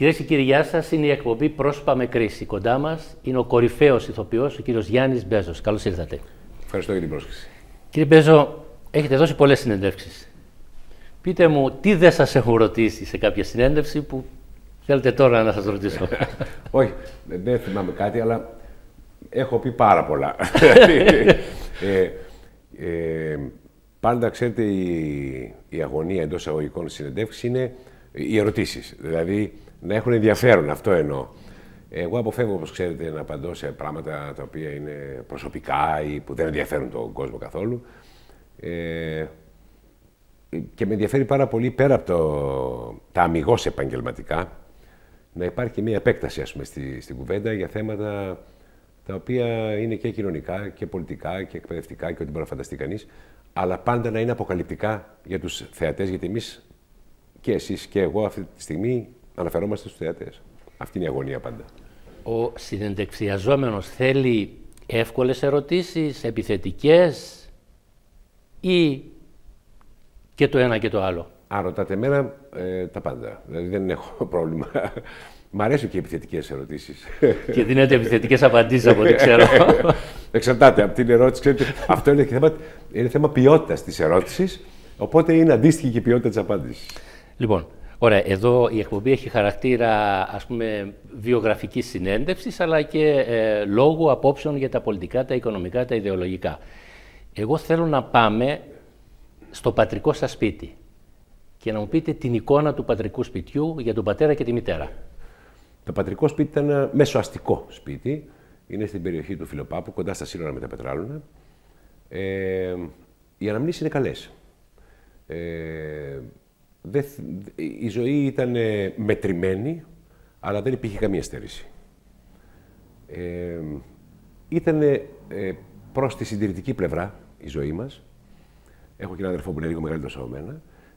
Κυρίες και κύριοι, γεια σας. Είναι η εκπομπή Πρόσωπα με κρίση. Κοντά μας είναι ο κορυφαίος ηθοποιός, ο κύριος Γιάννης Μπέζος. Καλώς ήρθατε. Ευχαριστώ για την πρόσκληση. Κύριε Μπέζο, έχετε δώσει πολλές συνεντεύξεις. Πείτε μου, τι δεν σας έχουν ρωτήσει σε κάποια συνέντευξη που θέλετε τώρα να σας ρωτήσω? Όχι, δεν θυμάμαι κάτι, αλλά έχω πει πάρα πολλά. Πάντα, ξέρετε, η αγωνία εντός αγωγικών συνεντεύξης είναι οι ερωτήσεις. Δηλαδή, να έχουν ενδιαφέρον, αυτό εννοώ. Εγώ αποφεύγω, όπως ξέρετε, να απαντώ σε πράγματα τα οποία είναι προσωπικά ή που δεν ενδιαφέρουν τον κόσμο καθόλου. Και με ενδιαφέρει πάρα πολύ, πέρα από τα αμιγώς επαγγελματικά, να υπάρχει και μια επέκταση, ας πούμε, στην κουβέντα για θέματα τα οποία είναι και κοινωνικά και πολιτικά και εκπαιδευτικά και ό,τι μπορεί να φανταστεί κανείς, αλλά πάντα να είναι αποκαλυπτικά για τους θεατές, γιατί εμείς και εσείς και εγώ αυτή τη στιγμή αναφερόμαστε στους θεατές. Αυτή είναι η αγωνία πάντα. Ο συνεντευξιαζόμενος θέλει εύκολες ερωτήσεις, επιθετικές ή και το ένα και το άλλο? Αν ρωτάτε εμένα, τα πάντα. Δηλαδή δεν έχω πρόβλημα. Μ' αρέσουν και οι επιθετικές ερωτήσεις. Και δίνετε επιθετικές απαντήσεις από ό,τι ξέρω. Εξαρτάται από την ερώτηση. Ξέρετε, αυτό είναι θέμα ποιότητας της ερώτησης, οπότε είναι αντίστοιχη και η ποιότητα της απάντησης. Λοιπόν, ωραία, εδώ η εκπομπή έχει χαρακτήρα, ας πούμε, βιογραφικής συνέντευξης, αλλά και λόγου απόψεων για τα πολιτικά, τα οικονομικά, τα ιδεολογικά. Εγώ θέλω να πάμε στο πατρικό σας σπίτι και να μου πείτε την εικόνα του πατρικού σπιτιού για τον πατέρα και τη μητέρα. Το πατρικό σπίτι ήταν ένα μεσοαστικό σπίτι. Είναι στην περιοχή του Φιλοπάπου, κοντά στα σύνορα με τα Πετράλωνα. Οι αναμνήσεις είναι καλές. Η ζωή ήταν μετρημένη, αλλά δεν υπήρχε καμία στέρηση. Ήταν προς τη συντηρητική πλευρά η ζωή μας. Έχω και έναν αδερφό που είναι λίγο μεγαλύτερος από μένα.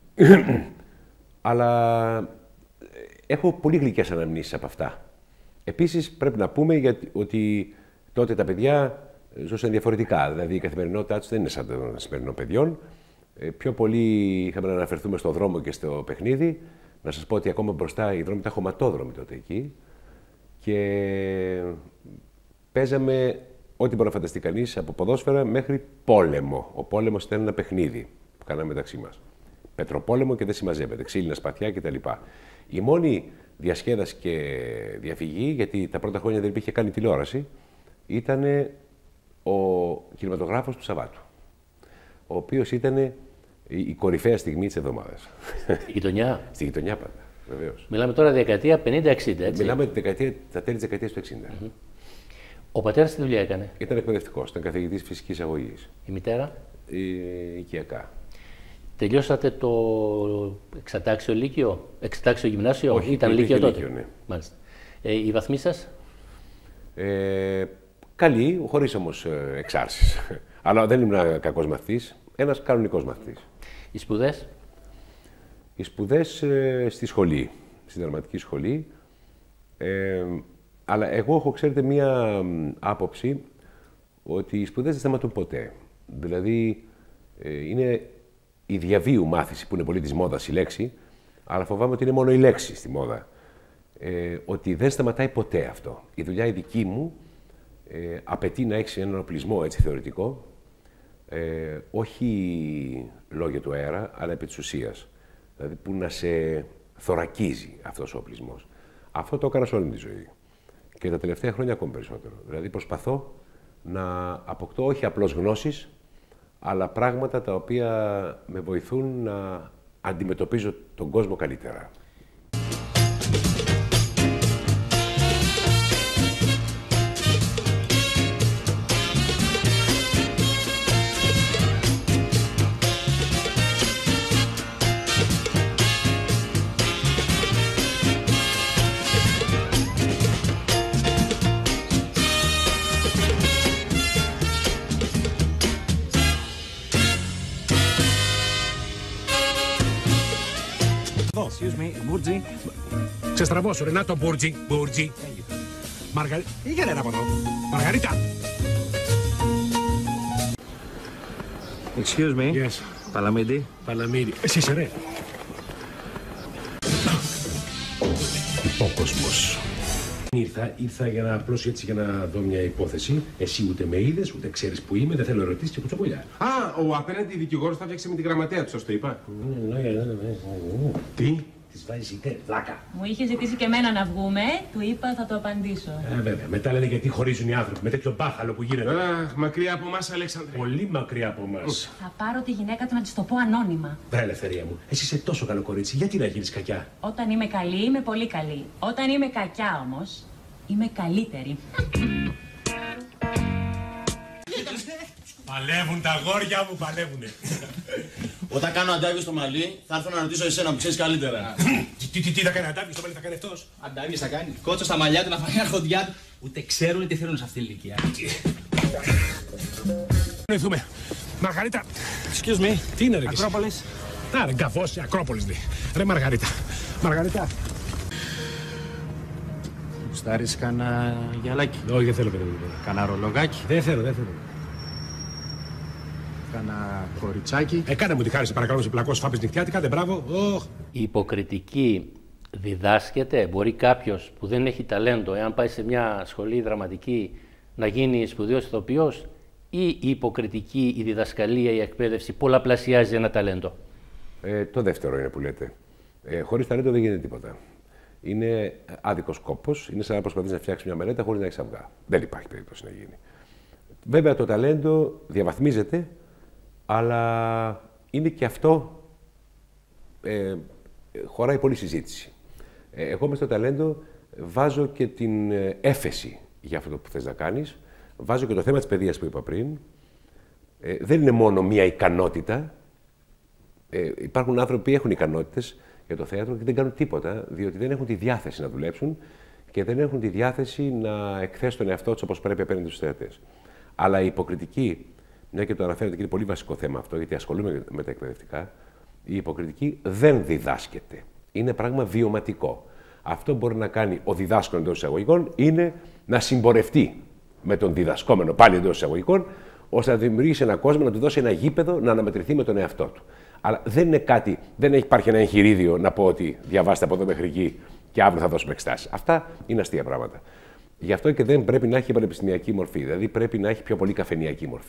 Αλλά έχω πολύ γλυκές αναμνήσεις από αυτά. Επίσης, πρέπει να πούμε ότι τότε τα παιδιά ζούσαν διαφορετικά. Δηλαδή, η καθημερινότητά τους δεν είναι σαν των σημερινών παιδιών. Πιο πολύ είχαμε να αναφερθούμε στο δρόμο και στο παιχνίδι. Να σας πω ότι ακόμα μπροστά οι δρόμοι ήταν χωματόδρομοι τότε εκεί. Και παίζαμε ό,τι μπορεί να φανταστεί κανείς, από ποδόσφαιρα μέχρι πόλεμο. Ο πόλεμος ήταν ένα παιχνίδι που κάναμε μεταξύ μας. Πετροπόλεμο και δεν συμμαζεύεται, ξύλινα σπαθιά κτλ. Η μόνη διασκέδαση και διαφυγή, γιατί τα πρώτα χρόνια δεν υπήρχε καν τηλεόραση, ήταν ο κινηματογράφος του Σαββάτου, ο οποίος ήταν η κορυφαία στιγμή της εβδομάδας. Στη γειτονιά. Στη γειτονιά πάντα, βεβαίως. Μιλάμε τώρα δεκαετία 50-60, έτσι. Μιλάμε τα τέλη της δεκαετίας του 60. Ο πατέρας τι δουλειά έκανε? Ήταν εκπαιδευτικός, ήταν καθηγητής φυσικής αγωγής. Η μητέρα? Οικιακά. Τελειώσατε το εξατάξιο λύκειο, εξατάξιο γυμνάσιο? Όχι, ήταν λύκειο τότε? Λύκειο, ναι. Μάλιστα. Οι βαθμοί σας? Καλή, χωρίς όμως εξάρσεις. Αλλά δεν ήμουν κακός μαθητής, ένας κανονικός μαθητής. Οι σπουδές? Οι σπουδές στη σχολή, στη δραματική σχολή. Αλλά εγώ έχω, ξέρετε, μία άποψη ότι οι σπουδές δεν σταματούν ποτέ. Δηλαδή, είναι η διαβίου μάθηση που είναι πολύ της μόδας η λέξη, αλλά φοβάμαι ότι είναι μόνο η λέξη στη μόδα. Ότι δεν σταματάει ποτέ αυτό. Η δουλειά η δική μου απαιτεί να έχεις έναν οπλισμό έτσι θεωρητικό, όχι λόγια του αέρα, αλλά επί της ουσίας. Δηλαδή που να σε θωρακίζει αυτός ο οπλισμός. Αυτό το έκανα σε όλη τη ζωή. Και τα τελευταία χρόνια ακόμη περισσότερο. Δηλαδή προσπαθώ να αποκτώ όχι απλώς γνώσεις, αλλά πράγματα τα οποία με βοηθούν να αντιμετωπίζω τον κόσμο καλύτερα. Excuse me, Μπούρτζι. Ξεστραβώσου, Ρενάτο, Μπούρτζι. Μπούρτζι. Μαργαρίτα. Πήγαινε από εδώ. Μαργαρίτα. Excuse me. Yes. Παλαμίδη. Παλαμίδη. Εσύ είσαι ρε. Υπόκοσμος. κόσμος. Ήρθα για να απλώς έτσι για να δω μια υπόθεση. Εσύ ούτε με είδες, ούτε ξέρεις που είμαι, δεν θέλω ερωτήσεις και κουτσομπολιά. Α, ο απέναντι δικηγόρος θα φτιάξει με την γραμματέα του, σας το είπα. Τι? Της βάζεις είτε βλάκα. Μου είχε ζητήσει και εμένα να βγούμε, του είπα θα το απαντήσω. Βέβαια, μετά λένε γιατί χωρίζουν οι άνθρωποι με τέτοιο μπάχαλο που γίνεται. Αχ, μακριά από εμάς, Αλέξανδρε. Πολύ μακριά από εμάς. Θα πάρω τη γυναίκα του να της το πω ανώνυμα. Βρε ελευθερία μου, εσύ είσαι τόσο καλό κορίτσι, γιατί να γίνεις κακιά? Όταν είμαι καλή, είμαι πολύ καλή. Όταν είμαι κακιά όμως, είμαι καλύτερη. Παλεύουν τα αγόρια μου, παλεύουνε. Όταν κάνω αντάβιο στο μαλλί, θα έρθω να ρωτήσω εσένα που ξέρεις καλύτερα. Τι θα κάνει αντάβιο στο μαλλί, θα κάνει αυτός? Αντάβιο θα κάνει. Κότσο στα μαλλιά του να φάει αρχοντιά του. Ούτε ξέρουν τι θέλουν σε αυτή την ηλικία. Νοηθούμε. Μαργαρίτα. Excuse me. Τι είναι ρε εσύ? Ακρόπολης. Α, ρε γκαφός, Ακρόπολης λέει. Ρε Μαργαρίτα. Μαργαρίτα. Γουστάρεις κανένα γυαλάκι? Όχι, δεν θέλω παιδί. Κανένα ρολογάκι? Δεν θέλω. Κανένα κοριτσάκι? Κάνε μου τη χάρη, σε παρακαλώ, σε πλακώσει φάπες νυχτιάτικα, δεν μπράβο. Η υποκριτική διδάσκεται. Μπορεί κάποιος που δεν έχει ταλέντο, εάν πάει σε μια σχολή δραματική, να γίνει σπουδαίος ηθοποιός, ή η υποκριτική, η διδασκαλία, η εκπαίδευση πολλαπλασιάζει ένα ταλέντο? Το δεύτερο είναι που λέτε. Χωρίς ταλέντο δεν γίνεται τίποτα. Είναι άδικος κόπος. Είναι σαν να προσπαθείς να φτιάξεις μια μελέτα χωρίς να έχεις αυγά. Δεν υπάρχει περίπτωση να γίνει. Βέβαια το ταλέντο διαβαθμίζεται, αλλά είναι και αυτό χωράει πολλή συζήτηση. Εγώ μες στο ταλέντο βάζω και την έφεση για αυτό που θες να κάνεις. Βάζω και το θέμα της παιδείας που είπα πριν. Δεν είναι μόνο μία ικανότητα. Υπάρχουν άνθρωποι που έχουν ικανότητες για το θέατρο και δεν κάνουν τίποτα, διότι δεν έχουν τη διάθεση να δουλέψουν και δεν έχουν τη διάθεση να εκθέσουν τον εαυτό τους όπως πρέπει απέναντι στους θεατές. Αλλά η υποκριτική, μια και το αναφέρετε και είναι πολύ βασικό θέμα αυτό, γιατί ασχολούμαι με τα εκπαιδευτικά, η υποκριτική δεν διδάσκεται. Είναι πράγμα βιωματικό. Αυτό που μπορεί να κάνει ο διδάσκων εντός εισαγωγικών είναι να συμπορευτεί με τον διδασκόμενο πάλι εντός εισαγωγικών, ώστε να δημιουργήσει έναν κόσμο, να του δώσει ένα γήπεδο να αναμετρηθεί με τον εαυτό του. Αλλά δεν είναι κάτι, δεν υπάρχει ένα εγχειρίδιο να πω ότι διαβάστε από εδώ μέχρι εκεί και αύριο θα δώσουμε εξετάσεις. Αυτά είναι αστεία πράγματα. Γι' αυτό και δεν πρέπει να έχει πανεπιστημιακή μορφή, δηλαδή πρέπει να έχει πιο πολύ καφενειακή μορφή.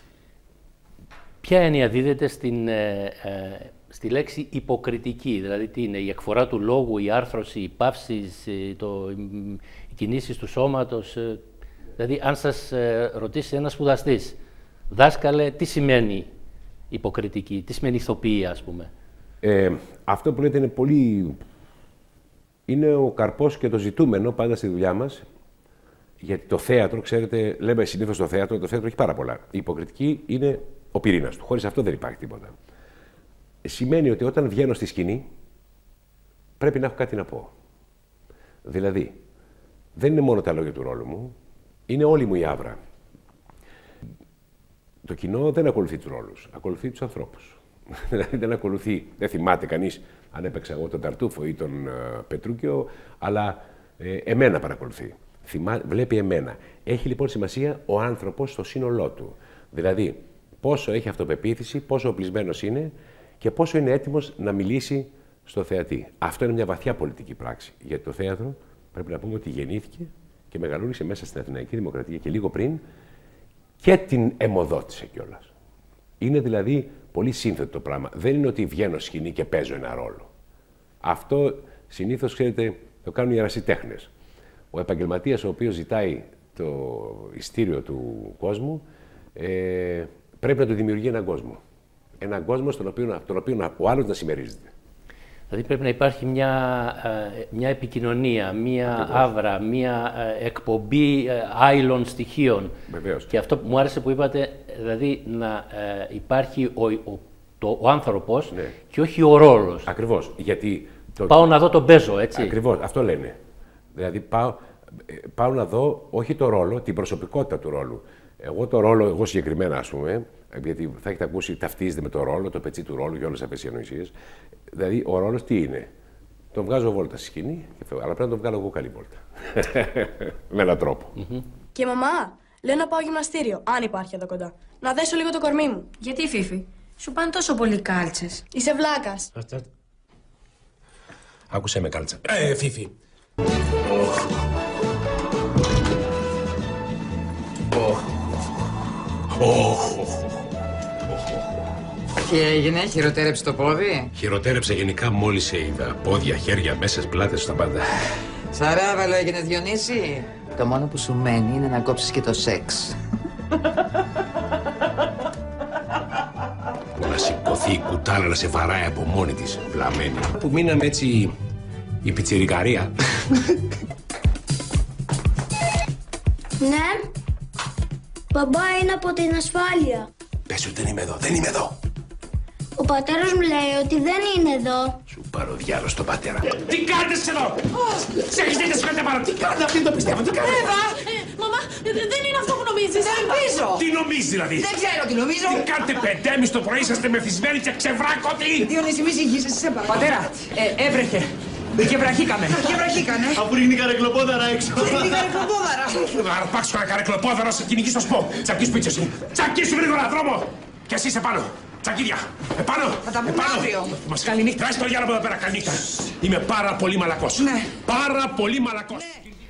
Ποια έννοια δίδεται στη λέξη υποκριτική, δηλαδή τι είναι, η εκφορά του λόγου, η άρθρωση, οι παύσεις, οι κινήσεις του σώματος? Δηλαδή, αν σας ρωτήσει ένας σπουδαστής, δάσκαλε, τι σημαίνει υποκριτική, τι σημαίνει ηθοποιία, ας πούμε? Αυτό που λέτε είναι πολύ... είναι ο καρπός και το ζητούμενο πάντα στη δουλειά μας. Γιατί το θέατρο, ξέρετε, λέμε συνήθως το θέατρο έχει πάρα πολλά. Η υποκριτική είναι ο πυρήνας του. Χωρίς αυτό δεν υπάρχει τίποτα. Σημαίνει ότι όταν βγαίνω στη σκηνή, πρέπει να έχω κάτι να πω. Δηλαδή, δεν είναι μόνο τα λόγια του ρόλου μου, είναι όλη μου η άβρα. Το κοινό δεν ακολουθεί τους ρόλους, ακολουθεί τους ανθρώπους. Δηλαδή δεν θυμάται κανείς αν έπαιξα εγώ τον Ταρτούφο ή τον Πετρούκιο, αλλά εμένα παρακολουθεί. Βλέπει εμένα. Έχει λοιπόν σημασία ο άνθρωπος στο σύνολό του. Δηλαδή, πόσο έχει αυτοπεποίθηση, πόσο οπλισμένος είναι και πόσο είναι έτοιμος να μιλήσει στο θεατή. Αυτό είναι μια βαθιά πολιτική πράξη. Γιατί το θέατρο πρέπει να πούμε ότι γεννήθηκε και μεγαλούρισε μέσα στην Αθηναϊκή Δημοκρατία και λίγο πριν και την αιμοδότησε κιόλας. Είναι δηλαδή πολύ σύνθετο το πράγμα. Δεν είναι ότι βγαίνω σκηνή και παίζω ένα ρόλο. Αυτό συνήθως, ξέρετε, το κάνουν οι ερασιτέχνες. Ο επαγγελματίας ο οποίος ζητάει το ειστήριο του κόσμου πρέπει να του δημιουργεί έναν κόσμο. Έναν κόσμο στον οποίο ο άλλος να συμμερίζεται. Δηλαδή πρέπει να υπάρχει μια επικοινωνία, μια άβρα, μια εκπομπή άειλων στοιχείων. Βεβαίως. Και αυτό που μου άρεσε που είπατε, δηλαδή να υπάρχει ο άνθρωπος, ναι, και όχι ο ρόλος. Ακριβώς. Γιατί πάω να δω τον παίζω, έτσι. Ακριβώς. Αυτό λένε. Δηλαδή πάω να δω όχι το ρόλο, την προσωπικότητα του ρόλου. Εγώ συγκεκριμένα, ας πούμε, γιατί θα έχετε ακούσει, ταυτίζεται με το ρόλο, το πετσί του ρόλου και όλες αυτές οι ανοησίες. Δηλαδή, ο ρόλος τι είναι? Τον βγάζω βόλτα στη σκηνή, αλλά πρέπει να τον βγάλω εγώ καλή βόλτα. Με έναν τρόπο. Και μαμά, λέω να πάω γυμναστήριο, αν υπάρχει εδώ κοντά. Να δέσω λίγο το κορμί μου. Γιατί, Φίφη, σου πάνε τόσο πολύ κάλτσες? Είσαι βλάκας. Άκουσέ με, κάλτσα. Φίφη, Τι έγινε, χειροτέρεψε το πόδι? Χειροτέρεψε γενικά μόλις σε είδα. Πόδια, χέρια, μέσες, πλάτες, τα πάντα. Σαράβαλο έγινε, Διονύση. Το μόνο που σου μένει είναι να κόψεις και το σεξ. Να σηκωθεί η κουτάλα να σε βαράει από μόνη της, βλαμμένη. Που μείναμε έτσι η πιτσιρικαρία. Ναι. Μπαμπά είναι από την ασφάλεια. Πες ότι δεν είμαι εδώ, δεν είμαι εδώ. Ο πατέρας μου λέει ότι δεν είναι εδώ. Σου πάρω διάλογο στον πατέρα. Τι κάνεις εδώ! Σε έχεις δει να σου κάνετε παρά. Τι κάνετε, αυτοί δεν το πιστεύω, τι κάνετε! Εύα! Μαμά, δεν είναι αυτό που νομίζεις. Δεν ελπίζω! Τι νομίζεις δηλαδή! Δεν ξέρω τι νομίζω! Τι κάνετε 5:30 το πρωί, είσαστε μεθυσμένοι και ξεβράκωτοι! Διονύση, μη συγχύσεις, σε παρακαλώ. Πατέρα, έβρεχε. Και βραχήκαμε. Και βραχήκανε. Αφού ρίχνει καρεκλοπόδαρα έξω. Ρίχνει καρεκλοπόδαρα. Θα αρπάξω ένα καρεκλοπόδαρο, σε κυνηγήσω στο σπο. Τσακίσου πίτσο εσύ. Τσακίσου γρήγορα, δρόμο! Και εσύ επάνω. Τσακίδια. Επάνω. Θα τα πούμε αύριο. Καληνύχτα. Τρας το γυάλο από εδώ πέρα. Καληνύχτα. Είμαι πάρα πολύ μαλακός. Ναι. Πάρα πολύ μαλακός.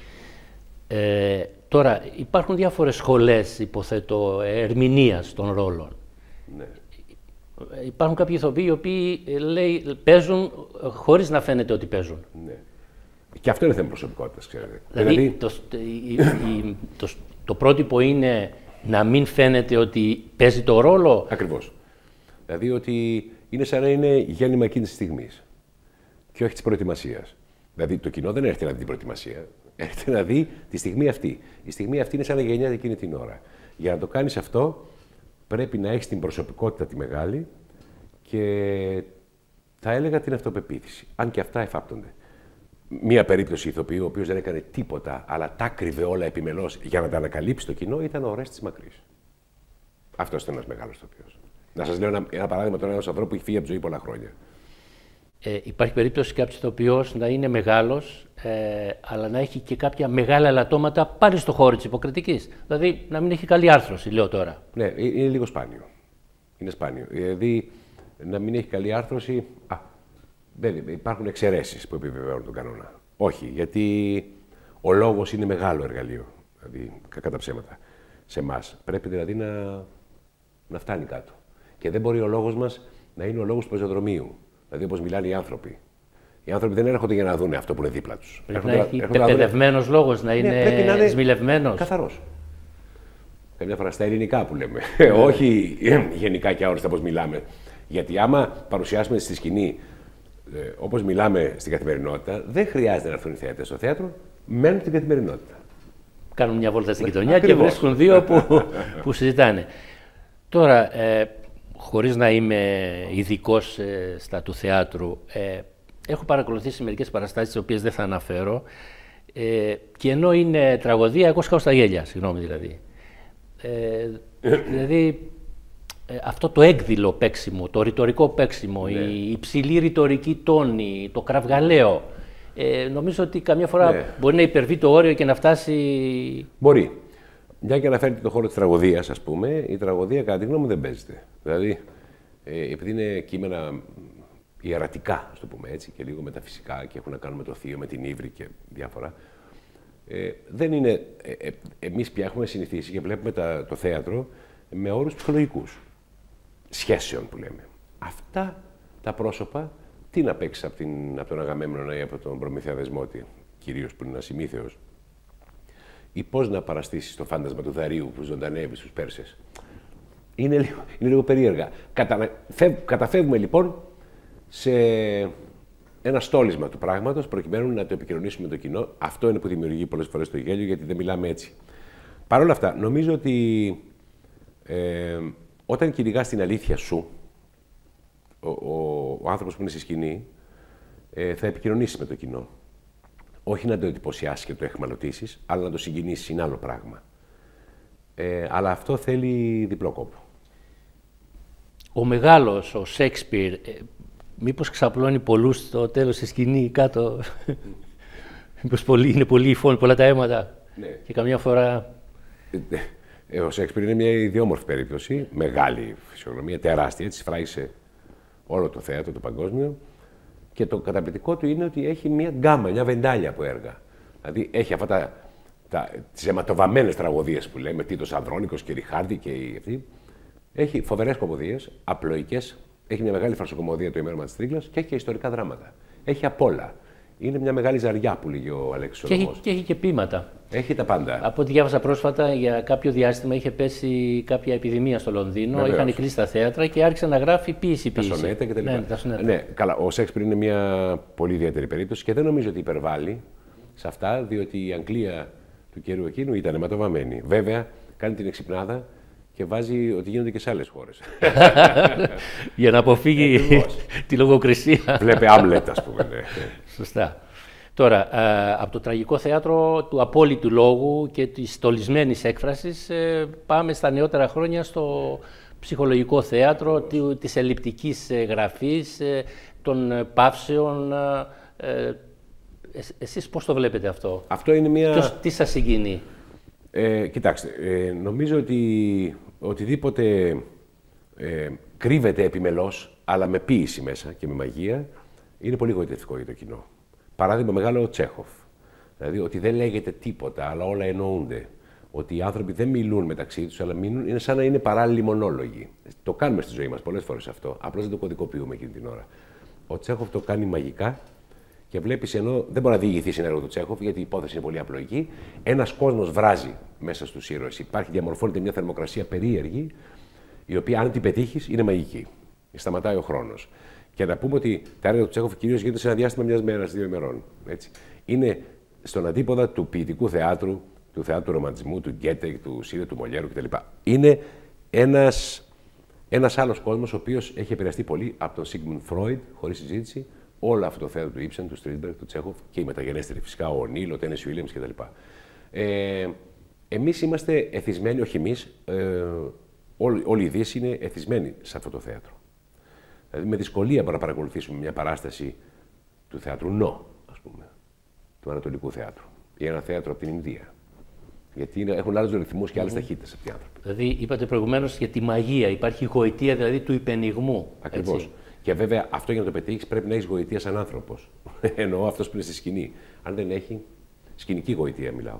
Τώρα, υπάρχουν διάφορες σχολές, υποθέτω, ερμηνείας των ρόλων. Ναι. Υπάρχουν κάποιοι ηθοποιοί οι οποίοι παίζουν χωρίς να φαίνεται ότι παίζουν. Ναι. Και αυτό είναι θέμα προσωπικότητας, ξέρετε. Δηλαδή το πρότυπο είναι να μην φαίνεται ότι παίζει το ρόλο. Ακριβώς. Δηλαδή ότι είναι σαν να είναι γέννημα εκείνης της στιγμής και όχι της προετοιμασίας. Δηλαδή το κοινό δεν έρχεται να δει την προετοιμασία, έρχεται να δει τη στιγμή αυτή. Η στιγμή αυτή είναι σαν να γεννιέται εκείνη την ώρα. Για να το κάνεις αυτό, πρέπει να έχεις την προσωπικότητα τη μεγάλη και θα έλεγα την αυτοπεποίθηση. Αν και αυτά εφάπτονται. Μία περίπτωση ηθοποιού, ο οποίος δεν έκανε τίποτα, αλλά τα κρύβε όλα επιμελώς για να τα ανακαλύψει το κοινό, ήταν ο Ορέστης Μακρύς. Αυτός ήταν ένας μεγάλος ηθοποιός. Να σας λέω ένα παράδειγμα τώρα ενός ανθρώπου που έχει φύγει από τη ζωή πολλά χρόνια. Υπάρχει περίπτωση κάποιος ηθοποιός να είναι μεγάλος, αλλά να έχει και κάποια μεγάλα ελαττώματα πάλι στο χώρο της υποκριτικής. Δηλαδή να μην έχει καλή άρθρωση, λέω τώρα. Ναι, είναι λίγο σπάνιο. Είναι σπάνιο. Δηλαδή να μην έχει καλή άρθρωση. Υπάρχουν εξαιρέσεις που επιβεβαιώνουν τον κανόνα. Όχι, γιατί ο λόγος είναι μεγάλο εργαλείο. Δηλαδή, κατά ψέματα. Σε εμάς. Πρέπει δηλαδή να φτάνει κάτω. Και δεν μπορεί ο λόγος μας να είναι ο λόγος του πεζοδρομίου. Δηλαδή, όπως μιλάνε οι άνθρωποι. Οι άνθρωποι δεν έρχονται για να δουν αυτό που είναι δίπλα τους. Πρέπει να έχει πεπαιδευμένος λόγος, να είναι σμιλευμένος. Καθαρός. Καμιά φορά στα ελληνικά που λέμε. Όχι γενικά και αόριστα πώς μιλάμε. Γιατί άμα παρουσιάσουμε στη σκηνή όπως μιλάμε στην καθημερινότητα, δεν χρειάζεται να έρθουν οι θεατές στο θέατρο, μένουν στην καθημερινότητα. Κάνουν μια βόλτα στην γειτονιά και βρίσκουν δύο που συζητάνε. Τώρα, χωρίς να είμαι ειδικός στα του θεάτρου, έχω παρακολουθήσει μερικές παραστάσεις, τις οποίες δεν θα αναφέρω, και ενώ είναι τραγωδία, εγώ σκάω στα γέλια, συγγνώμη δηλαδή. Δηλαδή, αυτό το έκδηλο παίξιμο, το ρητορικό παίξιμο, η υψηλή ρητορική τόνη, το κραυγαλαίο, νομίζω ότι καμιά φορά μπορεί να υπερβεί το όριο και να φτάσει... Μπορεί. Μια και αναφέρετε το χώρο της τραγωδίας, ας πούμε, η τραγωδία κατά τη γνώμη μου δεν παίζεται. Δηλαδή, επειδή είναι κείμενα ιερατικά, ας το πούμε έτσι, και λίγο μεταφυσικά και έχουν να κάνουν με το θείο, με την ύβρη και διάφορα, δεν είναι... εμείς πια έχουμε συνηθίσει και βλέπουμε το θέατρο με όρους ψυχολογικούς. Σχέσεων που λέμε. Αυτά τα πρόσωπα, τι να παίξεις από τον Αγαμέμνονα ή από τον Προμηθέα Δεσμότη, κυρίως που είναι ένας ημίθεος, ή πώς να παραστήσεις το φάντασμα του Δαρίου που ζωντανεύει στους Πέρσες. Είναι λίγο περίεργα. Καταφεύγουμε λοιπόν σε ένα στόλισμα του πράγματος προκειμένου να το επικοινωνήσουμε με το κοινό. Αυτό είναι που δημιουργεί πολλές φορές το γέλιο, γιατί δεν μιλάμε έτσι. Παρ' όλα αυτά, νομίζω ότι όταν κυνηγάς την αλήθεια σου, ο άνθρωπος που είναι στη σκηνή, θα επικοινωνήσει με το κοινό. Όχι να το εντυπωσιάσεις και το εχμαλωτήσεις, αλλά να το συγκινήσεις, είναι άλλο πράγμα. Αλλά αυτό θέλει διπλό κόπο. Ο μεγάλος, ο Σέξπιρ, μήπως ξαπλώνει πολλούς στο τέλος στη σκηνή κάτω, μήπως είναι πολύ η φωνή, πολλά τα αίματα, και καμιά φορά... Ο Σέξπιρ είναι μια ιδιόμορφη περίπτωση, μεγάλη φυσιογνωμία, τεράστια, έτσι σφράγισε όλο το θέατρο, το παγκόσμιο, Και το καταπληκτικό του είναι ότι έχει μια γκάμα, μια βεντάλια από έργα. Δηλαδή έχει αυτά τις αιματοβαμμένες τραγωδίες που λέμε, Τίτος Ανδρώνικος και Ριχάρντι και αυτοί. Έχει φοβερές κομμωδίες, απλοϊκές. Έχει μια μεγάλη φαρσοκομμωδία, Το ημέρωμα της Τρίγλας, και έχει και ιστορικά δράματα. Έχει απ' όλα. Είναι μια μεγάλη ζαριά που λέγει ο Αλέξης Σολομός. Και έχει και ποίηματα. Έχει τα πάντα. Από ό,τι διάβασα πρόσφατα, για κάποιο διάστημα είχε πέσει κάποια επιδημία στο Λονδίνο. Βεβαίως. Είχαν κλείσει τα θέατρα και άρχισε να γράφει ποίηση. Τα σονέτα κτλ. Ναι, καλά. Ο Σέξπιρ είναι μια πολύ ιδιαίτερη περίπτωση και δεν νομίζω ότι υπερβάλλει σε αυτά, διότι η Αγγλία του καιρού εκείνου ήταν αιματοβαμμένη. Βέβαια, κάνει την εξυπνάδα και βάζει ότι γίνονται και σε άλλες χώρες. Για να αποφύγει τη λογοκρισία. Βλέπε Άμλετ, ας πούμε. Ναι. Σωστά. Τώρα, από το τραγικό θέατρο του απόλυτου λόγου και της στολισμένης έκφρασης, πάμε στα νεότερα χρόνια στο ψυχολογικό θέατρο, της ελλειπτικής γραφής, των παύσεων. Εσείς πώς το βλέπετε αυτό? Αυτό είναι μια... Τι σας συγκινεί? Κοιτάξτε, νομίζω ότι οτιδήποτε κρύβεται επιμελώς, αλλά με ποίηση μέσα και με μαγεία, είναι πολύ γοητευτικό για το κοινό. Παράδειγμα μεγάλο, ο Τσέχοφ. Δηλαδή ότι δεν λέγεται τίποτα, αλλά όλα εννοούνται. Ότι οι άνθρωποι δεν μιλούν μεταξύ τους, αλλά είναι σαν να είναι παράλληλοι μονόλογοι. Το κάνουμε στη ζωή μας πολλές φορές αυτό. Απλώς δεν το κωδικοποιούμε εκείνη την ώρα. Ο Τσέχοφ το κάνει μαγικά και βλέπεις, ενώ δεν μπορεί να διηγηθεί συνέργο του Τσέχοφ, γιατί η υπόθεση είναι πολύ απλοϊκή, ένας κόσμος βράζει μέσα στους ήρωες. Διαμορφώνεται μια θερμοκρασία περίεργη, η οποία αν την πετύχεις είναι μαγική. Σταματάει ο χρόνος. Και να πούμε ότι τα έργα του Τσέχοφ κυρίως γίνονται σε ένα διάστημα μιας μέρας, 2 ημερών. Έτσι. Είναι στον αντίποδα του ποιητικού θεάτρου, του θεάτρου ρομαντισμού, του Γκέτε, του Σίδε, του Μολιέρου κτλ. Είναι ένας άλλος κόσμος, ο οποίος έχει επηρεαστεί πολύ από τον Σίγμουντ Φρόιντ, χωρίς συζήτηση, όλο αυτό το θέατρο του Ήψεν, του Στρίνμπεργκ, του Τσέχοφ και οι μεταγενέστεροι φυσικά, ο Νίλ, ο Τένεσι Βίλιαμς κτλ. Εμείς είμαστε εθισμένοι, όχι εμείς, όλη η Δύση είναι εθισμένη σε αυτό το θέατρο. Δηλαδή με δυσκολία μπορούμε να παρακολουθήσουμε μια παράσταση του θεάτρου Νο, ας πούμε, του Ανατολικού Θεάτρου, ή ένα θέατρο από την Ινδία. Γιατί έχουν άλλους ρυθμούς και άλλες ταχύτητες αυτοί οι άνθρωποι. Δηλαδή, είπατε προηγουμένως για τη μαγεία, υπάρχει γοητεία δηλαδή του υπενιγμού. Ακριβώς. Και βέβαια αυτό για να το πετύχεις πρέπει να έχεις γοητεία σαν άνθρωπος. Εννοώ αυτός που είναι στη σκηνή. Αν δεν έχει, σκηνική γοητεία μιλάω.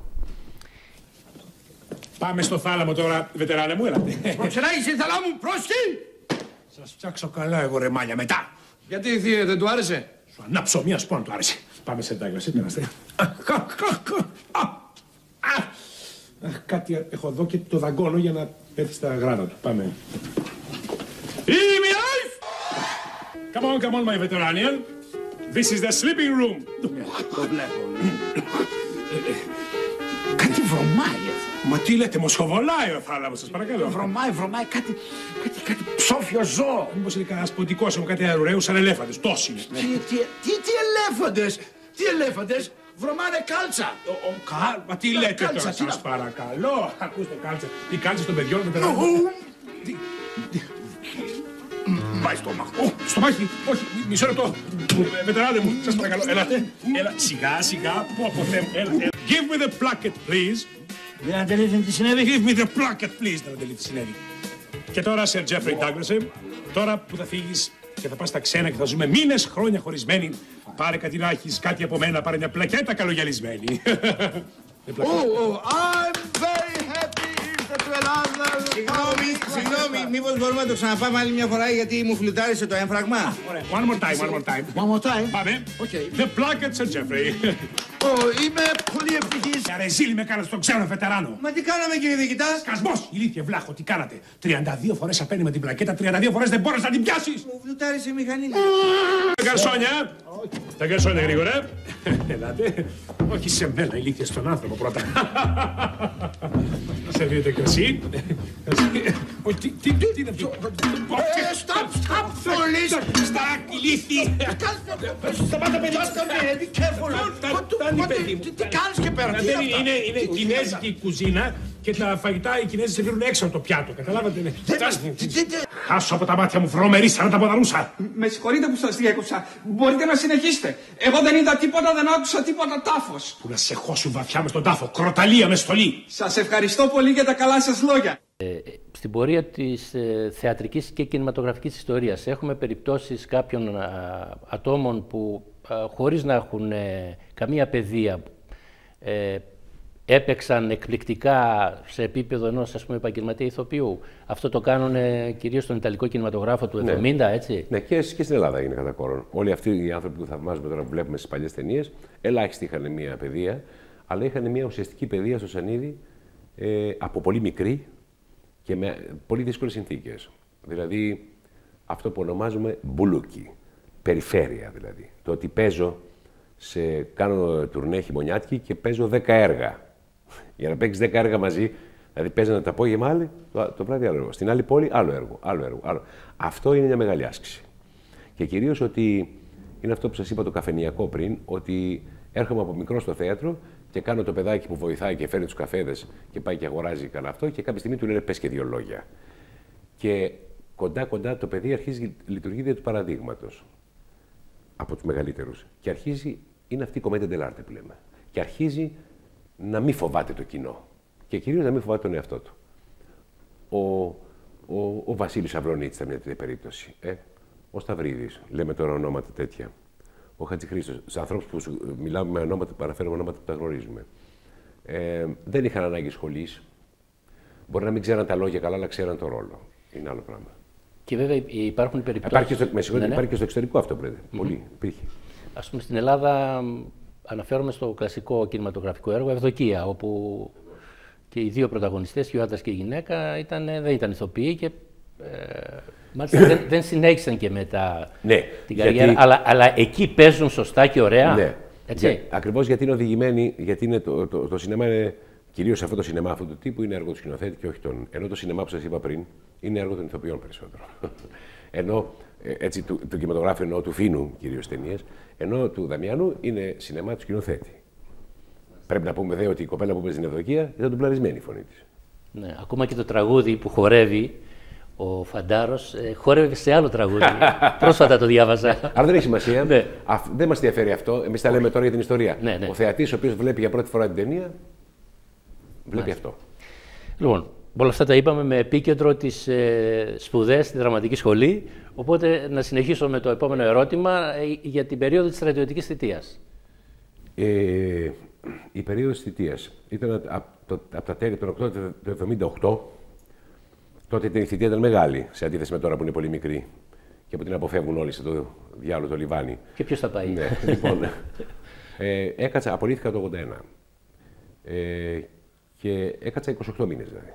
Πάμε στο θάλαμο τώρα, βετεράνε μου, έλατε. Προξενάγεις η θαλάμου, πρόσχη! Σας φτιάξω καλά εγώ ρε μάλια μετά. Γιατί θύε, δεν του άρεσε? Σου ανάψω μία σπόνα του άρεσε. Πάμε σε εντάγωση, περάστε. Κάτι έχω εδώ και το δαγκώνω για να έρθει στα γράνα του. Πάμε. Come on, my veteranian. This is the sleeping room. Το βλέπω. Κάτι βρωμάει. Μα τι λέτε, μοσχοβολάει ο θάλαμος, σας παρακαλώ. Βρωμάει, κάτι ψόφιο ζώο. Μήπως είναι κανένας ποντικός μου, κάτι αρουραίους σαν ελέφαντες, τόσοι είναι. Τι ελέφαντες, βρωμάνε κάλτσα. Μα τι λέτε τώρα, σας παρακαλώ. Ακούστε κάλτσα, οι κάλτσες των παιδιών με περνάνε. Πάει στο μάχο. Στομάχι, όχι, μισό λεπτό. Βετεράνε μου, σας παρακαλώ, έλατε. Έλα, σιγά, που από θέμα, έλα. Give me the placket, please. Δεν αντελείτε τι συνέβη. Give me the placket, please. Δεν αντελείτε τι συνέβη. Και τώρα, Sir Jeffrey Douglas, τώρα που θα φύγεις και θα πας στα ξένα και θα ζούμε μήνες χρόνια χωρισμένοι, πάρε κάτι να έχεις, κάτι από μένα, πάρε μια πλακέτα καλογιαλισμένη. I'm very happy. Συγγνώμη, μήπως μπορούμε να το ξαναπάμε άλλη μια φορά γιατί μου φλουτάρισε το έμφραγμα. One more time. Πάμε. The placket, Sir Jeffrey. Είμαι πολύ ευτυχής. Ρε ζήλι με κάνατε στον ξένο βετεράνο. Μα τι κάναμε κύριε διοικητά? Σκασμός, ηλίθιε βλάχο, τι κάνατε. 32 φορές απένει με την πλακέτα, 32 φορές δεν μπόρεσες να την πιάσεις. Μου φλουτάρισε η μηχανή. Τα γκαρσόνια γρήγορα. Ελάτε. Όχι σε μένα, ηλίθιε, στον άνθρωπο πρώτα. Σερβίρετε κρασί. Τι είναι αυτό? Stop, police. Στακ, ηλίθιε. Σταμάτα παιδιά, be careful. Τι κάνεις και πέρα? Είναι κινέζικη κουζίνα και τα φαγητά οι Κινέζοι σερβίρουν έξω από το πιάτο. Καταλάβατε? Χάσω από τα μάτια μου, βρωμερή σαν τα ποδαρούσα. Με συγχωρείτε που σας διέκοψα. Μπορείτε να συνεχίσετε. Εγώ δεν είδα τίποτα, δεν άκουσα τίποτα, τάφος. Που να σε χώσουν βαθιά μες στον τάφο, κροταλία με στολή. Σας ευχαριστώ πολύ για τα καλά σας λόγια. Στην πορεία της θεατρικής και κινηματογραφικής ιστορίας έχουμε περιπτώσεις κάποιων ατόμων που χωρίς να έχουν καμία παιδεία έπαιξαν εκπληκτικά σε επίπεδο ενός επαγγελματία ηθοποιού. Αυτό το κάνουν κυρίως στον Ιταλικό κινηματογράφο του 70, έτσι. Ναι, και στην Ελλάδα έγινε κατά κόρον. Όλοι αυτοί οι άνθρωποι που θαυμάζουμε τώρα, που βλέπουμε στις παλιές ταινίες, ελάχιστοι είχαν μια παιδεία, αλλά είχαν μια ουσιαστική παιδεία στο Σανίδι από πολύ μικρή και με πολύ δύσκολες συνθήκες. Δηλαδή, αυτό που ονομάζουμε μπουλούκι, περιφέρεια δηλαδή. Το ότι κάνω τουρνέ χειμωνιάτικη και παίζω 10 έργα. Για να παίξεις 10 έργα μαζί, δηλαδή παίζανε το απόγευμα άλλη, το βράδυ άλλο έργο. Στην άλλη πόλη άλλο έργο. Αυτό είναι μια μεγάλη άσκηση. Και κυρίως ότι είναι αυτό που σας είπα το καφενειακό πριν, ότι έρχομαι από μικρό στο θέατρο και κάνω το παιδάκι που βοηθάει και φέρνει τους καφέδες και πάει και αγοράζει καλά αυτό και κάποια στιγμή του λένε πες και 2 λόγια. Και κοντά το παιδί αρχίζει λειτουργεί δια του παραδείγματος από τους μεγαλύτερους. Και αρχίζει, είναι αυτή η κομμέντια dell'arte που λέμε. Και αρχίζει να μην φοβάται το κοινό. Και κυρίως να μην φοβάται τον εαυτό του. Ο Βασίλης Αβρονίτης ήταν μια τέτοια περίπτωση. Ο Σταυρίδης, λέμε τώρα ονόματα τέτοια. Ο Χατζηχρήστος, στους ανθρώπους που μιλάμε με ονόματα, παραφέρουμε ονόματα που τα γνωρίζουμε. Δεν είχαν ανάγκη σχολής. Μπορεί να μην ξέραν τα λόγια καλά, αλλά ξέραν το ρόλο. Είναι άλλο πράγμα. Και βέβαια υπάρχουν περιπτώσεις. Υπάρχει και στο εξωτερικό αυτό που λέτε. Πολύ. Υπήρχε. Ας πούμε στην Ελλάδα, αναφέρομαι στο κλασικό κινηματογραφικό έργο Ευδοκία, όπου και οι 2 πρωταγωνιστές, και ο άντρας και η γυναίκα, δεν ήταν ηθοποιοί και μάλιστα δεν συνέχισαν και μετά την καριέρα, αλλά εκεί παίζουν σωστά και ωραία. Ναι. Έτσι. Ακριβώς γιατί είναι οδηγημένοι, γιατί είναι το σινεμά είναι, κυρίως αυτό το σινεμά αυτού του τύπου είναι έργο του σκηνοθέτη και όχι των. Ενώ το σινεμά που σας είπα πριν είναι έργο των ηθοποιών περισσότερο. Ενώ έτσι, του κινηματογράφου εννοώ του Φίνου κυρίως ταινίες, ενώ του Δαμιανού είναι σινεμά του σκηνοθέτη. Πρέπει να πούμε δε ότι η κοπέλα που παίζει στην Ευδοκία ήταν τουμπλαρισμένη η φωνή της. Ναι, ακόμα και το τραγούδι που χορεύει ο Φαντάρος χόρευε σε άλλο τραγούδι. Πρόσφατα το διάβαζα. Αλλά δεν έχει σημασία. Ναι. Δεν μας ενδιαφέρει αυτό. Εμείς τα λέμε τώρα για την ιστορία. Ναι. Ο θεατής, ο οποίος βλέπει για πρώτη φορά την ταινία, βλέπει αυτό. Λοιπόν, όλα αυτά τα είπαμε με επίκεντρο τις σπουδές στη δραματική σχολή. Οπότε να συνεχίσω με το επόμενο ερώτημα για την περίοδο της στρατιωτικής θητείας. Η περίοδος της θητείας ήταν από τα τέλη των Οκτώβριο του 1978. Τότε η θητεία ήταν μεγάλη, σε αντίθεση με τώρα που είναι πολύ μικρή και που την αποφεύγουν όλοι σε το διάλογο το λιβάνι. Και ποιος θα πάει. Ναι, λοιπόν, απολύθηκα το 1981 και έκατσα 28 μήνες δηλαδή.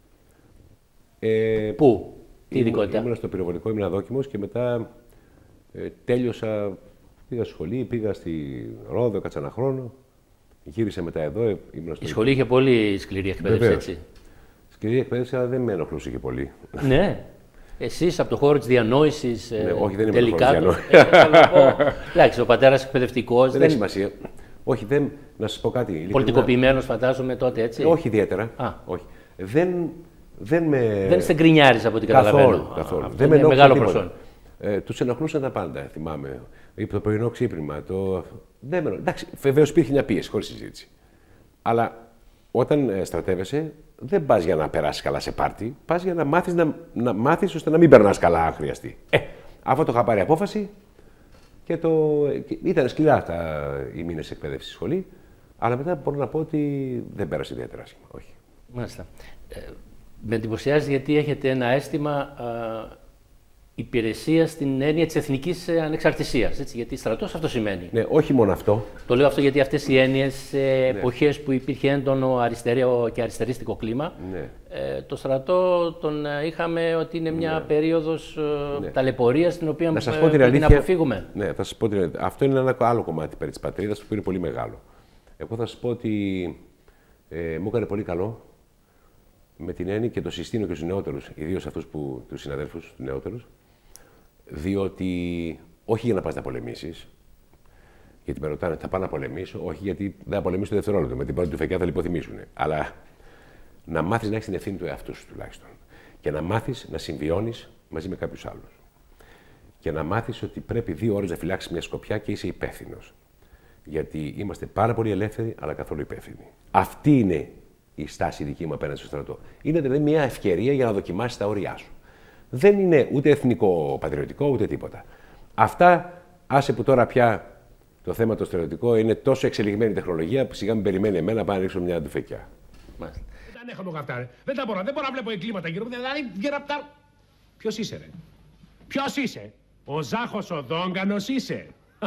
Πού, τι ειδικότητα. Ήμουν στο πυροβολικό, ήμουν δόκιμος και μετά τέλειωσα, πήγα στη σχολή, πήγα στη Ρόδο, έκατσα 1 χρόνο, γύρισα μετά εδώ. Η σχολή είχε πολύ σκληρή εκπαίδευση, έτσι. Σκληρή εκπαίδευση, αλλά δεν με ενοχλούσε και πολύ. Ναι. Εσείς από το χώρο της διανόησης. Ναι, όχι, δεν είμαι τελικά. Εντάξει, ο πατέρας εκπαιδευτικός. Δεν έχει σημασία. Όχι, να σας πω κάτι. Πολιτικοποιημένος, φαντάζομαι τότε, έτσι. Όχι ιδιαίτερα. Όχι. Δεν είστε γκρινιάρης από ό,τι καταλαβαίνω. Καθόλου. Δεν είναι μεγάλο προσόν. Τους ενοχλούσαν τα πάντα, θυμάμαι. Το πρωινό ξύπνημα. Εντάξει, βεβαίως υπήρχε μια πίεση, χωρίς συζήτηση. Αλλά όταν στρατεύεσαι, δεν πας για να περάσεις καλά σε πάρτι, πας για να μάθεις ώστε να μην περνάς καλά αν χρειαστεί. Αυτό το είχα πάρει απόφαση και ήταν σκληρά αυτά οι μήνες εκπαίδευσης στη σχολή, αλλά μετά μπορώ να πω ότι δεν πέρασε ιδιαίτερα άσχημα. Όχι. Μάλιστα. Με εντυπωσιάζει γιατί έχετε ένα αίσθημα υπηρεσία στην έννοια της εθνικής ανεξαρτησίας. Έτσι, γιατί στρατός αυτό σημαίνει. Ναι, όχι μόνο αυτό. Το λέω αυτό γιατί αυτές οι έννοιες σε εποχές που υπήρχε έντονο αριστερό και αριστερίστικο κλίμα, το στρατό τον είχαμε ότι είναι μια περίοδος ταλαιπωρίας στην οποία την αποφύγουμε. Ναι, θα σας πω την αλήθεια. Αυτό είναι ένα άλλο κομμάτι περί της πατρίδας που είναι πολύ μεγάλο. Εγώ θα σας πω ότι μου έκανε πολύ καλό με την έννοια και το συστήνω και στους νεότερους, ιδίως αυτούς τους συναδέλφους, τους νεότερους, διότι όχι για να πας να πολεμήσεις, γιατί με ρωτάνε, θα πάω να πολεμήσω, όχι γιατί δεν θα πολεμήσω το δευτερόλεπτο, με την πρώτη του φεκιά θα λιποθυμήσουν. Αλλά να μάθεις να έχεις την ευθύνη του εαυτού σου τουλάχιστον. Και να μάθεις να συμβιώνεις μαζί με κάποιους άλλους. Και να μάθεις ότι πρέπει 2 ώρες να φυλάξεις μια σκοπιά και είσαι υπεύθυνος. Γιατί είμαστε πάρα πολύ ελεύθεροι, αλλά καθόλου υπεύθυνοι. Αυτή είναι η στάση δική μου απέναντι στο στρατό. Είναι δηλαδή μια ευκαιρία για να δοκιμάσει τα όρια σου. Δεν είναι ούτε εθνικό πατριωτικό ούτε τίποτα. Αυτά, άσε που τώρα πια το θέμα το στρατιωτικό είναι τόσο εξελιγμένη τεχνολογία που σιγά μην περιμένει εμένα να πάω να ρίξω μια ντουφεκιά. Δεν έχω εγώ αυτά, ρε. Δεν μπορώ να βλέπω εγκλήματα γύρω μου. Δηλαδή, γύρω από τα. Ποιος είσαι, ρε? Ποιος είσαι? Ο Ζάχος ο Δόγκανος είσαι.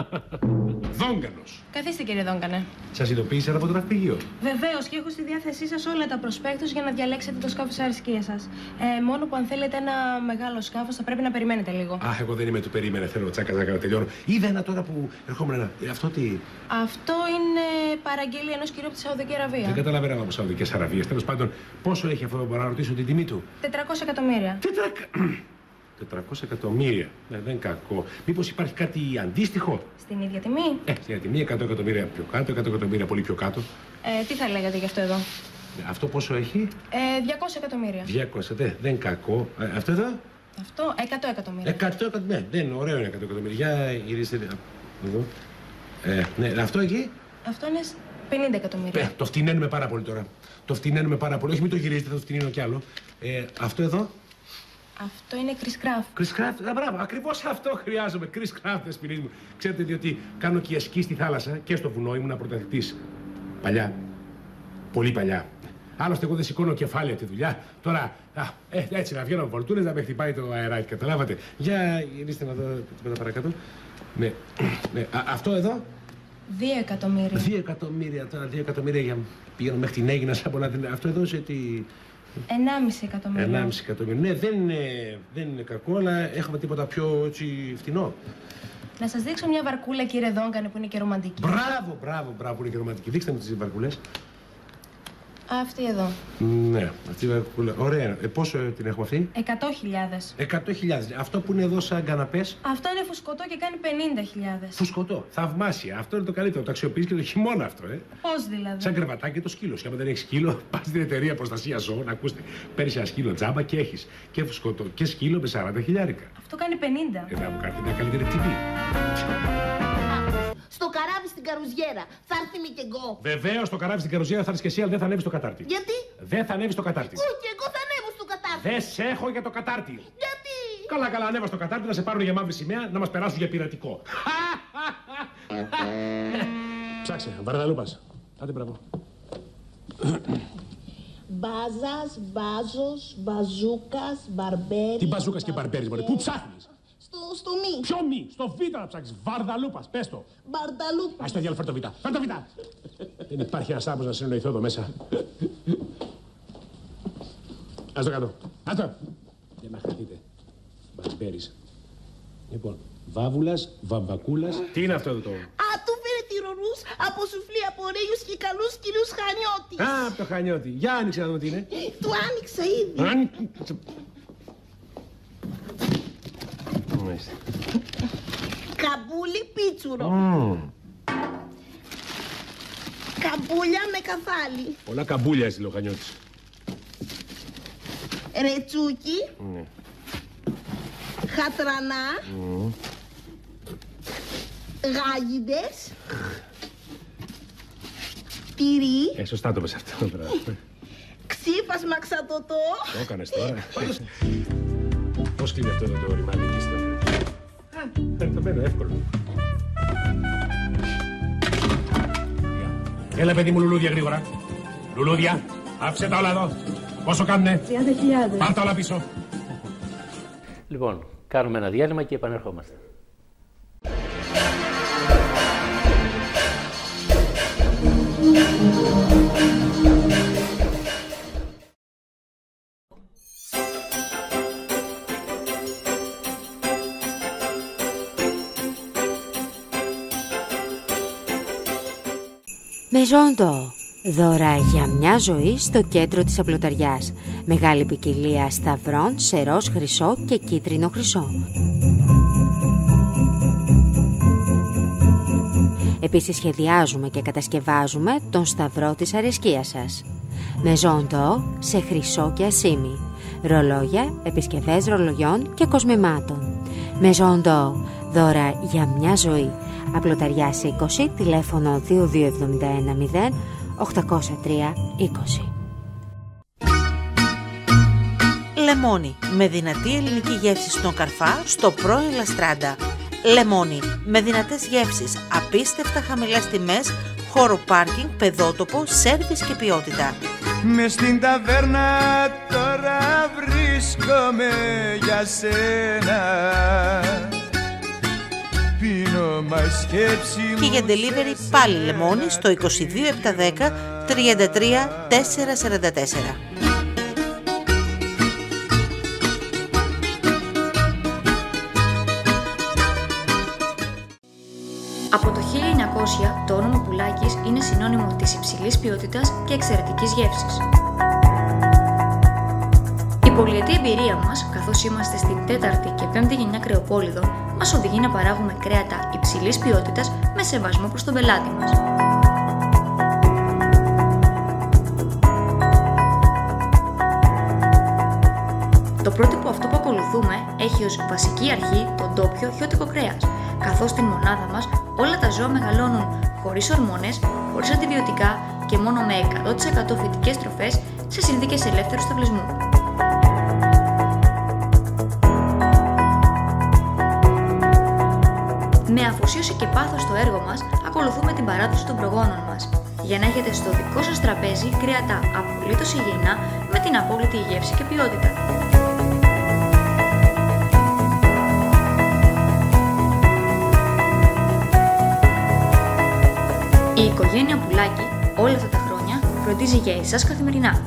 Δόγκανος. Καθίστε, κύριε Δόγκανε. Σας ειδοποίησαν από το ναυπηγείο. Βεβαίως, και έχω στη διάθεσή σας όλα τα προσπέκτους για να διαλέξετε το σκάφος αρισκίας σας. Μόνο που αν θέλετε ένα μεγάλο σκάφος θα πρέπει να περιμένετε λίγο. Αχ, εγώ δεν είμαι του περίμενε. Θέλω τσάκα να τελειώνω. Είδα ένα τώρα που ερχόμουν ένα. Αυτό τι? Αυτό είναι παραγγελία ενός κυρίου από τη Σαουδική Αραβία. Δεν καταλαβαίνω από Σαουδικές Αραβίες. Τέλος πάντων, πόσο έχει αυτό, μπορώ να ρωτήσω την τιμή του? 400 εκατομμύρια. 400 εκατομμύρια. Δεν είναι κακό. Μήπως υπάρχει κάτι αντίστοιχο? Στην ίδια τιμή? Στην ίδια τιμή, 100 εκατομμύρια πιο κάτω, 100 εκατομμύρια πολύ πιο κάτω. Τι θα λέγατε γι' αυτό εδώ? Αυτό πόσο έχει? 200 εκατομμύρια. 200, δεν είναι κακό. Αυτό εδώ? Αυτό, 100 εκατομμύρια. 100 εκατομμύρια. Ναι, δεν είναι ωραίο, είναι 100 εκατομμύρια. Για γυρίστε εδώ. Ναι, αυτό εκεί? Αυτό είναι 50 εκατομμύρια. Το φτηνένουμε πάρα πολύ τώρα. Το φτηνένουμε πάρα πολύ. Όχι, μην το γυρίζετε, θα το φτηνένω κι άλλο. Αυτό εδώ? Αυτό είναι Chris Craft. Chris Craft, μπράβο, ακριβώς αυτό χρειάζομαι. Chris Craft, δεσποινής μου. Ξέρετε, διότι κάνω και σκι στη θάλασσα και στο βουνό, ήμουν πρωταθλητής. Παλιά. Πολύ παλιά. Άλλωστε, εγώ δεν σηκώνω κεφάλαια τη δουλειά. Τώρα, έτσι να βγαίνω βολτούνες να με χτυπάει το αεράκι, καταλάβατε. Για γυρίστε να δω τίποτα παρακάτω. Ναι. Αυτό εδώ? 2 εκατομμύρια. 2 εκατομμύρια, τώρα 2 εκατομμύρια για πηγαίνω μέχρι την Έγινα σαν πολλά. Αυτό εδώ σε τι? 1,5 εκατομμύρια. 1,5 εκατομμύρια. Ναι, δεν είναι κακό, αλλά έχουμε τίποτα πιο έτσι φτηνό. Να σας δείξω μια βαρκούλα, κύριε Δόγκανε, που είναι και ρομαντική. Μπράβο, που είναι και ρομαντική. Δείξτε μου τις βαρκούλες. Αυτή εδώ. Ναι, αυτή η βαρκούλα. Ωραία. Πόσο την έχουμε αυτή? 100.000. 100.000. Αυτό που είναι εδώ σαν καναπές? Αυτό είναι φουσκωτό και κάνει 50.000. Φουσκωτό. Θαυμάσια. Αυτό είναι το καλύτερο. Το αξιοποιείς και το χειμώνα αυτό, Πώς δηλαδή? Σαν κρεβατάκι και το σκύλο. Και άμα δεν έχεις σκύλο, πας στην εταιρεία προστασία ζώων. Ακούστε, παίρνεις ένα σκύλο τζάμπα και έχεις και φουσκωτό και σκύλο με 40.000. Αυτό κάνει 50. Να μου κάνετε μια καλύτερη τιμή. Στο καράβι στην καρουζιέρα. Θα έρθει μη και εγώ. Βεβαίως, στο καράβι στην καρουζιέρα θα έρθεις και εσύ, αλλά δεν θα ανέβεις στο κατάρτι. Γιατί? Δεν θα ανέβεις στο κατάρτι. Όχι, εγώ θα ανέβω στο κατάρτι. Δεν σε έχω για το κατάρτι. Γιατί? Καλά, ανέβα στο κατάρτι να σε πάρουν για μαύρη σημαία να μας περάσουν για πειρατικό. Ψάξε, Βαρδαλούπας. Άντε, μπράβο. Μπάζας, μπάζος, μπαζούκας, μπαρμπέρι. Τι μπαζούκας και μπαρμπέρις, μωρέ. Πού ψάχνεις? Στο μη. Ποιο μη? Στο β να ψάξεις. Βαρδαλούπας, πες το. Μπαρδαλούπας. Ας το διάλο, φέρ' το β. Φέρ' το β. Δεν υπάρχει ένας άμπος να συνεννοηθώ εδώ μέσα. Ας το κάτω. Ας το. Για να χαθείτε. Μπαρμπέρις. Λοιπόν, βάβουλας, βαμβακούλας. Τι είναι αυτό εδώ το? Του φέρε τυρονούς από σουφλί από ρέγιους και καλούς κυρίους Χανιώτη. Από το Χανιώτη. Για άνοιξε να δούμε τι είναι. Του άνοιξα ήδη. Καμπούλι πίτσουρο. Καμπούλια με καφάλι. Πολλά καμπούλια έστειλε ο Χανιώτης. Ρετσούκι. Χατρανά. Γάγιδες. Τυρί. Σωστά το πες αυτό. Ξύπασμα ξατοτό. Το έκανες τώρα. Πώς κλείνει αυτό εδώ το ρημάδι, το παίρνω εύκολο. Έλα, παιδί μου, λουλούδια γρήγορα. Λουλούδια, άφησε τα όλα εδώ. Πόσο κάνουνε? 30.000. Πάρ' τα όλα πίσω. Λοιπόν, κάνουμε ένα διάλειμμα και επανερχόμαστε. Μεζόντο. Δώρα για μια ζωή στο κέντρο της απλοταριάς. Μεγάλη ποικιλία σταυρών σε ροζ χρυσό και κίτρινο χρυσό. Επίσης σχεδιάζουμε και κατασκευάζουμε τον σταυρό της αρεσκίας σας. Μεζόντο σε χρυσό και ασήμι. Ρολόγια, επισκευές ρολογιών και κοσμημάτων. Μεζόντο. Δώρα για μια ζωή. Απλοταριάς 20, τηλέφωνο 2271 0 803 20. Λεμόνι, με δυνατή ελληνική γεύση στον Καρφά, στο πρώην Λαστράντα. Λεμόνι, με δυνατές γεύσεις, απίστευτα χαμηλές τιμές, χώρο πάρκινγκ, παιδότοπο, σέρβις και ποιότητα. Μες στην ταβέρνα τώρα βρίσκομαι για σένα. Πίνω μα σκέψη μου. Και για delivery πάλι Λεμόνι στο 22710 33 444. Από το 1900 το όνομα Πουλάκης είναι συνώνυμο της υψηλής ποιότητας και εξαιρετικής γεύσης. Η πολυετή εμπειρία μας, καθώς είμαστε στην 4η και 5η γενιά κρεοπόλιδων, μας οδηγεί να παράγουμε κρέατα υψηλής ποιότητας με σεβασμό προς τον πελάτη μας. Το πρότυπο αυτό που ακολουθούμε έχει ως βασική αρχή το ντόπιο χιώτικο κρέας, καθώς στην μονάδα μας όλα τα ζώα μεγαλώνουν χωρίς ορμόνες, χωρίς αντιβιωτικά και μόνο με 100% φυτικές τροφές σε συνθήκες ελεύθερου σταυλισμού. Με αφοσίωση και πάθος στο έργο μας, ακολουθούμε την παράδοση των προγόνων μας, για να έχετε στο δικό σας τραπέζι κρέατα απολύτως υγιεινά με την απόλυτη γεύση και ποιότητα. Η οικογένεια Πουλάκη όλα αυτά τα χρόνια φροντίζει για εσάς καθημερινά.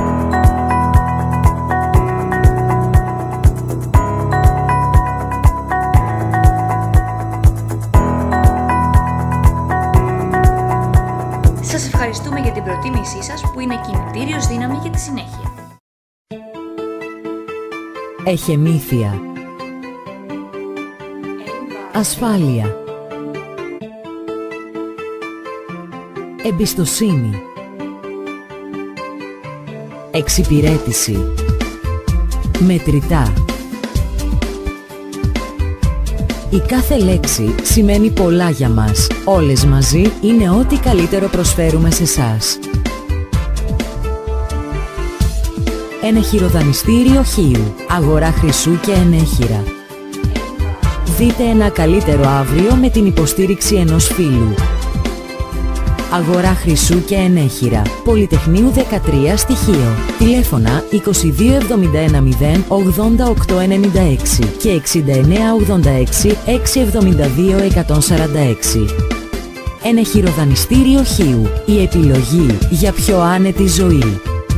Σας ευχαριστούμε για την προτίμησή σας που είναι κινητήριος δύναμη για τη συνέχεια. Εχεμήθεια. Ασφάλεια. Εμπιστοσύνη. Εξυπηρέτηση. Μετρητά. Η κάθε λέξη σημαίνει πολλά για μας. Όλες μαζί είναι ό,τι καλύτερο προσφέρουμε σε εσάς. Ενεχειροδανιστήριο Χίου. Αγορά χρυσού και ενέχειρα. Δείτε ένα καλύτερο αύριο με την υποστήριξη ενός φίλου. Αγορά χρυσού και ενέχειρα. Πολυτεχνείου 13 Στοιχείο. Τηλέφωνα 2271 08896 και 6986 672 146. Ενεχειροδανιστήριο Χίου. Η επιλογή για πιο άνετη ζωή.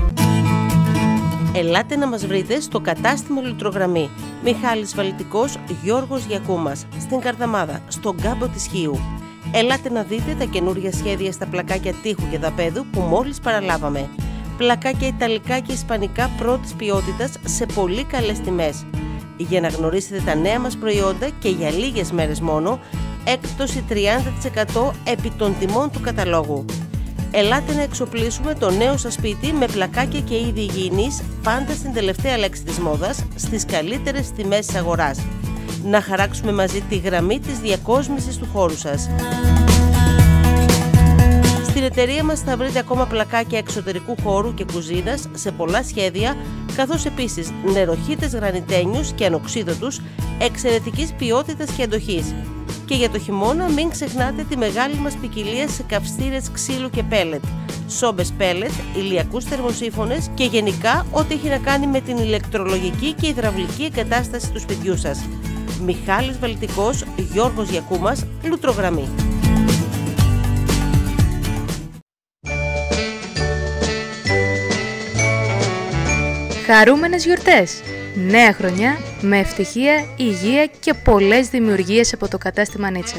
Ελάτε να μας βρείτε στο κατάστημα Λουτρογραμμή. Μιχάλης Βαλτικός, Γιώργος Γιακούμας, στην Καρδαμάδα, στον κάμπο της Χίου. Ελάτε να δείτε τα καινούργια σχέδια στα πλακάκια τείχου και δαπέδου που μόλις παραλάβαμε. Πλακάκια ιταλικά και ισπανικά πρώτης ποιότητας σε πολύ καλές τιμές. Για να γνωρίσετε τα νέα μας προϊόντα και για λίγες μέρες μόνο, έκπτωση 30% επί των τιμών του καταλόγου. Ελάτε να εξοπλίσουμε το νέο σας σπίτι με πλακάκια και είδη υγιεινής, πάντα στην τελευταία λέξη της μόδας, στις καλύτερες τιμές της αγοράς. Να χαράξουμε μαζί τη γραμμή της διακόσμησης του χώρου σας. Στην εταιρεία μας θα βρείτε ακόμα πλακάκια εξωτερικού χώρου και κουζίνας σε πολλά σχέδια, καθώς επίσης νεροχύτες γρανιτένιους και ανοξίδωτους εξαιρετικής ποιότητας και αντοχής. Και για το χειμώνα μην ξεχνάτε τη μεγάλη μας ποικιλία σε καυστήρες ξύλου και πέλετ, σόμπες πέλετ, ηλιακούς θερμοσύφωνες και γενικά ό,τι έχει να κάνει με την ηλεκτρολογική και υδραυλική εγκατάσταση του σπιτιού σας. Μιχάλης Βαλτικός, Γιώργος Γιακούμας, Λουτρογραμμή. Χαρούμενες γιορτές! Νέα χρονιά με ευτυχία, υγεία και πολλές δημιουργίες από το κατάστημα Νίτσα.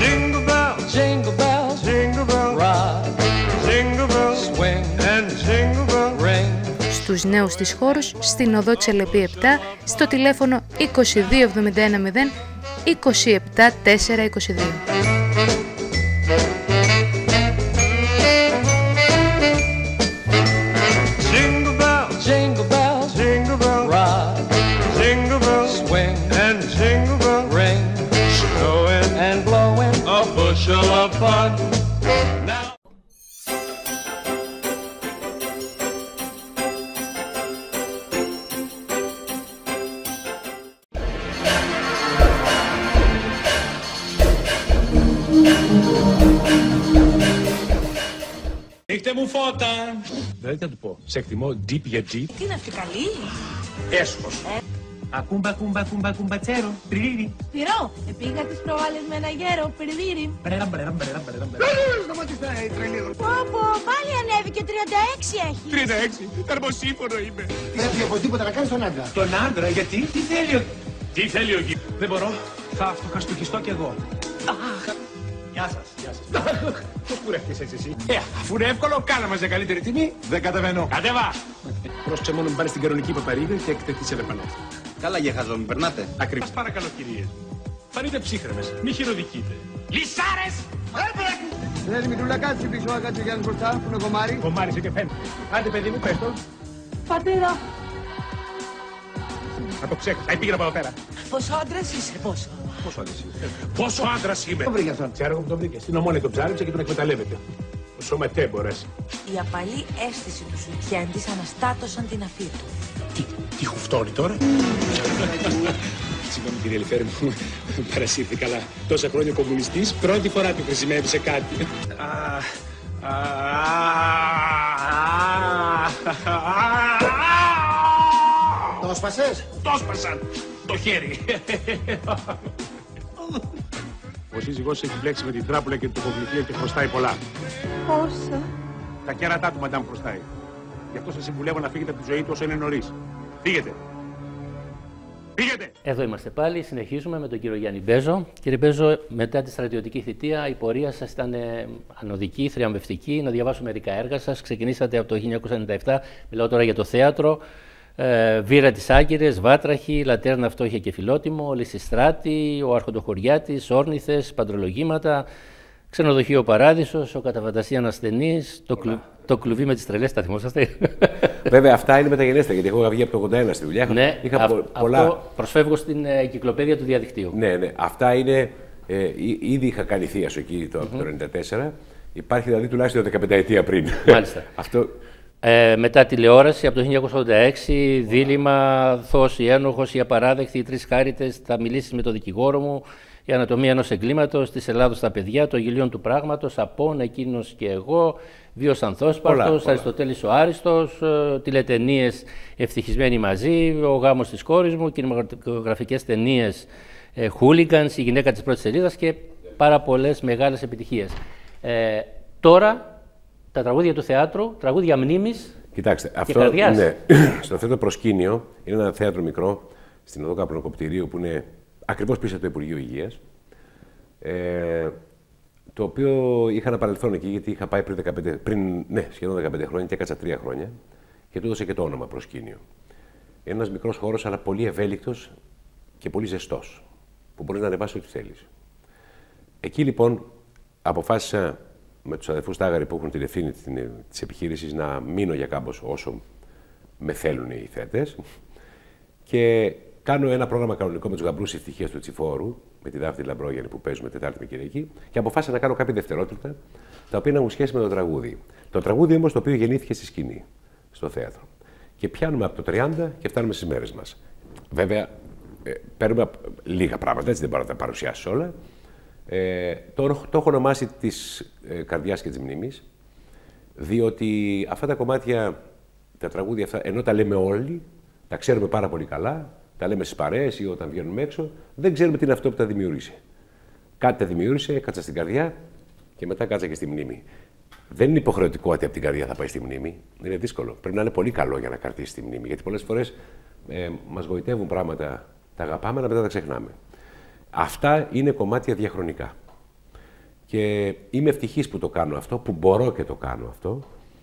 Στους νέους της χώρους, στην οδό Τσελεπή 7, στο τηλέφωνο 2271 0 27 422. μου φώτα. Δηλαδή θα του πω, σε εκτιμώ deep για deep. Τι είναι αυτή καλή? Έσχος. Ακούμπα, κούμπα, κούμπα, κουμπατσέρο. Πριρίδι. Πυρό, πήγα τις προάλλες με ένα γέρο. Πριρίδι. Σταματήστε, τρελή. Πω, πάλι ανέβηκε, 36 έχει. 36, θερμοσύμφωνο είμαι. Πρέπει οπωσδήποτε να κάνεις τον άντρα. Τον άντρα, γιατί, τι θέλει ο... Τι θέλει ο γη. Δεν μπορώ, θα αυτοκαστοχιστώ κι εγώ. Γεια σας, γεια σας. Πώς κουρεύτηκες έτσι εσύ? Αφού είναι εύκολο, κάνα μας για καλύτερη τιμή. Δεν κατεβαίνω. Κατέβα! Πρόσεξε μόνο μην πάρεις την κανονική παπαρίδα και εκτεθείς σε λεπανό. Καλά για χαζό, μην περνάτε. Ακριβώς. Παρακαλώ κυρίες. Φανείτε ψύχρεμες, μη χειροδικείτε. Λυσάρες! Δεν μικρούλα, κάτσε πίσω, κάτσε ο Γιάννης μπροστά, που είναι κομμάρι. Κομμάρισε και φαίνεται. Άντε παιδί μου, πες το. Πατέρα. Θα το ξέχασα, πήγαινα από εδώ πέρα. Πόσο άντρας είσαι, πόσο? Πόσο άντρας είσαι? Πόσο άντρας είμαι? Το βρήκε αυτόν. Ξέρω που τον βρήκε. Στην Ομόνια τον ψάριψε και τον εκμεταλλεύεται. Ο σωματέμπορας. Η απαλή αίσθηση του σουτιέν της αναστάτωσαν την αφή του. Τι χουφτώνει τώρα? Συγγνώμη κύριε Ελιφέρη μου, παρασύρθηκα, αλλά τόσα χρόνια κομμουνιστής, πρώτη φορά του χρησιμεύει σε κάτι. Το σπασες? Το σπασαν το χέρι. Ο σύζυγός έχει μπλέξει με την τράπουλα και την τοχοβληθία και χρωστάει πολλά. Πόσα? Τα κέρατά του μαντάμ χρωστάει. Γι' αυτό σας συμβουλεύω να φύγετε από τη ζωή του όσο είναι νωρίς. Φύγετε. Φύγετε. Εδώ είμαστε πάλι, συνεχίζουμε με τον κύριο Γιάννη Μπέζο. Κύριε Μπέζο, μετά τη στρατιωτική θητεία η πορεία σας ήταν ανωδική, θριαμβευτική. Να διαβάσω μερικά έργα σας. Ξεκινήσατε από το 1997, μιλάω τώρα για το θέατρο. Βύρα της Άγκυρες, Βάτραχη, Λατέρνα Φτώχεια και Φιλότιμο, Λυσιστράτη, Ο Αρχοντοχωριάτης, Όρνηθες, Παντρολογήματα, Ξενοδοχείο Παράδεισος, Ο Καταφαντασίαν Ασθενής, το Κλουβί με τις Τρελές. Τα θυμόσαστε? Βέβαια, αυτά είναι μεταγενέστερα, γιατί έχω βγει από το 81 στη δουλειά. Ναι, είχα πολλά... αυτό προσφεύγω στην κυκλοπαίδεια του διαδικτύου. Ναι, ναι. Αυτά είναι. Ήδη είχα κάνει θείασο εκεί το 1994. Υπάρχει δηλαδή τουλάχιστον 15 ετία πριν. Μάλιστα. Αυτό... Μετά τηλεόραση, από το 1986, δίλημμα, Θός ή ένοχος ή απαράδεκτη, Οι Τρεις Χάριτες, Θα μιλήσεις με τον δικηγόρο μου, Η Ανατομία ενός εγκλήματος, Της Ελλάδος τα παιδιά, Το Γελίον του Πράγματος, Απόν, Εκείνος και εγώ, Βίος Ανθόσπαρτος, Αριστοτέλης ο Άριστος, τηλεταινίες Ευτυχισμένοι μαζί, Ο γάμος της κόρης μου, κινηματογραφικές ταινίες Hooligans, Η γυναίκα της πρώτης σελίδας και πάρα πολλές μεγάλες επιτυχίες. Τώρα, τα τραγούδια του θεάτρου, τραγούδια μνήμης. Κοιτάξτε, και αυτό καρδιάς. Ναι. Στο αυτό το προσκήνιο είναι ένα θέατρο μικρό στην οδό Καπνοκοπτηρίου που είναι ακριβώς πίσω από το Υπουργείο Υγείας. Το οποίο είχα ένα παρελθόν εκεί, γιατί είχα πάει σχεδόν 15 χρόνια και έκατσα 3 χρόνια και του έδωσε και το όνομα προσκήνιο. Είναι ένας μικρός χώρος, αλλά πολύ ευέλικτος και πολύ ζεστός, που μπορείς να ανεβάσεις ό,τι θέλεις. Εκεί λοιπόν αποφάσισα με τους αδερφούς Τάγαρη που έχουν την ευθύνη της επιχείρησης να μείνω για κάμπος όσο με θέλουν οι θέατες και κάνω ένα πρόγραμμα κανονικό με τους γαμπρούς ευτυχίας του Τσιφόρου, με τη Δάφνη Λαμπρόγιαννη που παίζουμε Τετάρτη με Κυριακή και αποφάσισα να κάνω κάποια δευτερόλεπτα τα οποία να έχουν σχέση με το τραγούδι. Το τραγούδι όμως το οποίο γεννήθηκε στη σκηνή, στο θέατρο. Και πιάνουμε από το 30 και φτάνουμε στις μέρες μας. Βέβαια, παίρνουμε λίγα πράγματα, έτσι δεν μπορώ να τα παρουσιάσω όλα. Το έχω ονομάσει της καρδιάς και της μνήμης, διότι αυτά τα κομμάτια, τα τραγούδια αυτά, ενώ τα λέμε όλοι, τα ξέρουμε πάρα πολύ καλά, τα λέμε στις παρέες ή όταν βγαίνουμε έξω, δεν ξέρουμε τι είναι αυτό που τα δημιούργησε. Κάτι τα δημιούργησε, κάτσα στην καρδιά και μετά κάτσα και στη μνήμη. Δεν είναι υποχρεωτικό ότι από την καρδιά θα πάει στη μνήμη. Είναι δύσκολο. Πρέπει να είναι πολύ καλό για να κρατήσει στη μνήμη. Γιατί πολλές φορές μας γοητεύουν πράγματα, τα αγαπάμε, αλλά μετά τα ξεχνάμε. Αυτά είναι κομμάτια διαχρονικά. Και είμαι ευτυχής που το κάνω αυτό, που μπορώ και το κάνω αυτό,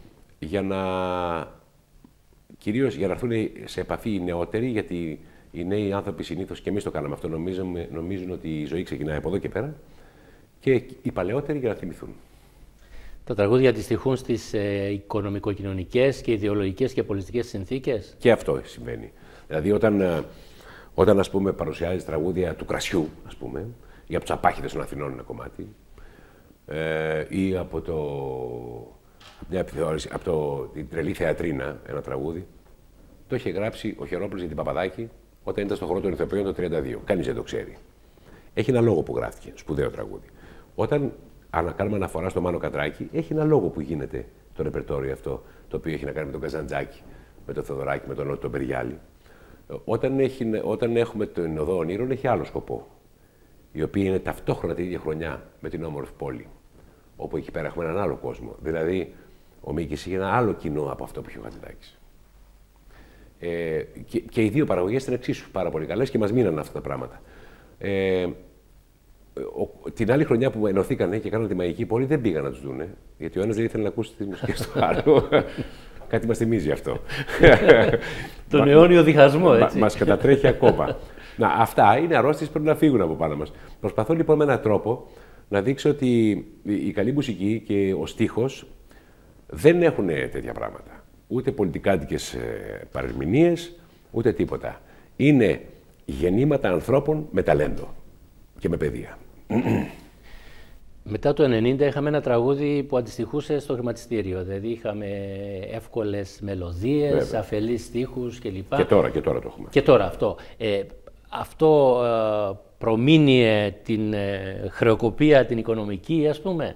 κυρίως για να έρθουν σε επαφή οι νεότεροι, γιατί οι νέοι άνθρωποι συνήθως, και εμείς το κάναμε αυτό, νομίζουν ότι η ζωή ξεκινάει από εδώ και πέρα, και οι παλαιότεροι για να θυμηθούν. Τα τραγούδια αντιστοιχούν στις οικονομικοκοινωνικές και ιδεολογικές και πολιτικές συνθήκες. Και αυτό συμβαίνει. Δηλαδή όταν ας πούμε παρουσιάζεις τραγούδια του κρασιού, ας πούμε, ή από τους απάχηδες των Αθηνών ένα κομμάτι, ή από την Τρελή Θεατρίνα ένα τραγούδι, το είχε γράψει ο Χερόπουλος για την Παπαδάκη όταν ήταν στο χώρο των Ηθοποιών το 1932. Κανείς δεν το ξέρει. Έχει ένα λόγο που γράφτηκε, σπουδαίο τραγούδι. Όταν κάνουμε αναφορά στο Μάνο Κατράκη, έχει ένα λόγο που γίνεται το ρεπερτόριο αυτό, το οποίο έχει να κάνει με τον Καζαντζάκη, με τον Θεοδωράκη, με τον Νότο τον Περιγιάλη. Όταν έχουμε την Οδό Ονείρων, έχει άλλο σκοπό. Η οποία είναι ταυτόχρονα την ίδια χρονιά με την όμορφη πόλη. Όπου εκεί πέρα έχουμε έναν άλλο κόσμο. Δηλαδή, ο Μίκης είχε ένα άλλο κοινό από αυτό που είχε ο Χατζηδάκης. Και οι δύο παραγωγές ήταν εξίσου πάρα πολύ καλές και μας μείναν αυτά τα πράγματα. Την άλλη χρονιά που ενωθήκανε και κάνανε τη Μαγική Πόλη, δεν πήγαν να τους δούνε. Γιατί ο ένας δεν ήθελε να ακούσει τις μουσικές του άλλου. Κάτι μας θυμίζει αυτό. Τον αιώνιο διχασμό, έτσι. Μας κατατρέχει ακόμα. Να, αυτά είναι αρρώστιες που πρέπει να φύγουν από πάνω μας. Προσπαθώ λοιπόν με έναν τρόπο να δείξω ότι η καλή μουσική και ο στίχος δεν έχουν τέτοια πράγματα. Ούτε πολιτικάντικες παρερμηνίες, ούτε τίποτα. Είναι γεννήματα ανθρώπων με ταλέντο και με παιδεία. Μετά το 1990 είχαμε ένα τραγούδι που αντιστοιχούσε στο χρηματιστήριο. Δηλαδή είχαμε εύκολες μελωδίες, αφελείς στίχους κλπ. Και τώρα το έχουμε. Και τώρα αυτό. Αυτό προμείνει την χρεοκοπία, την οικονομική, ας πούμε.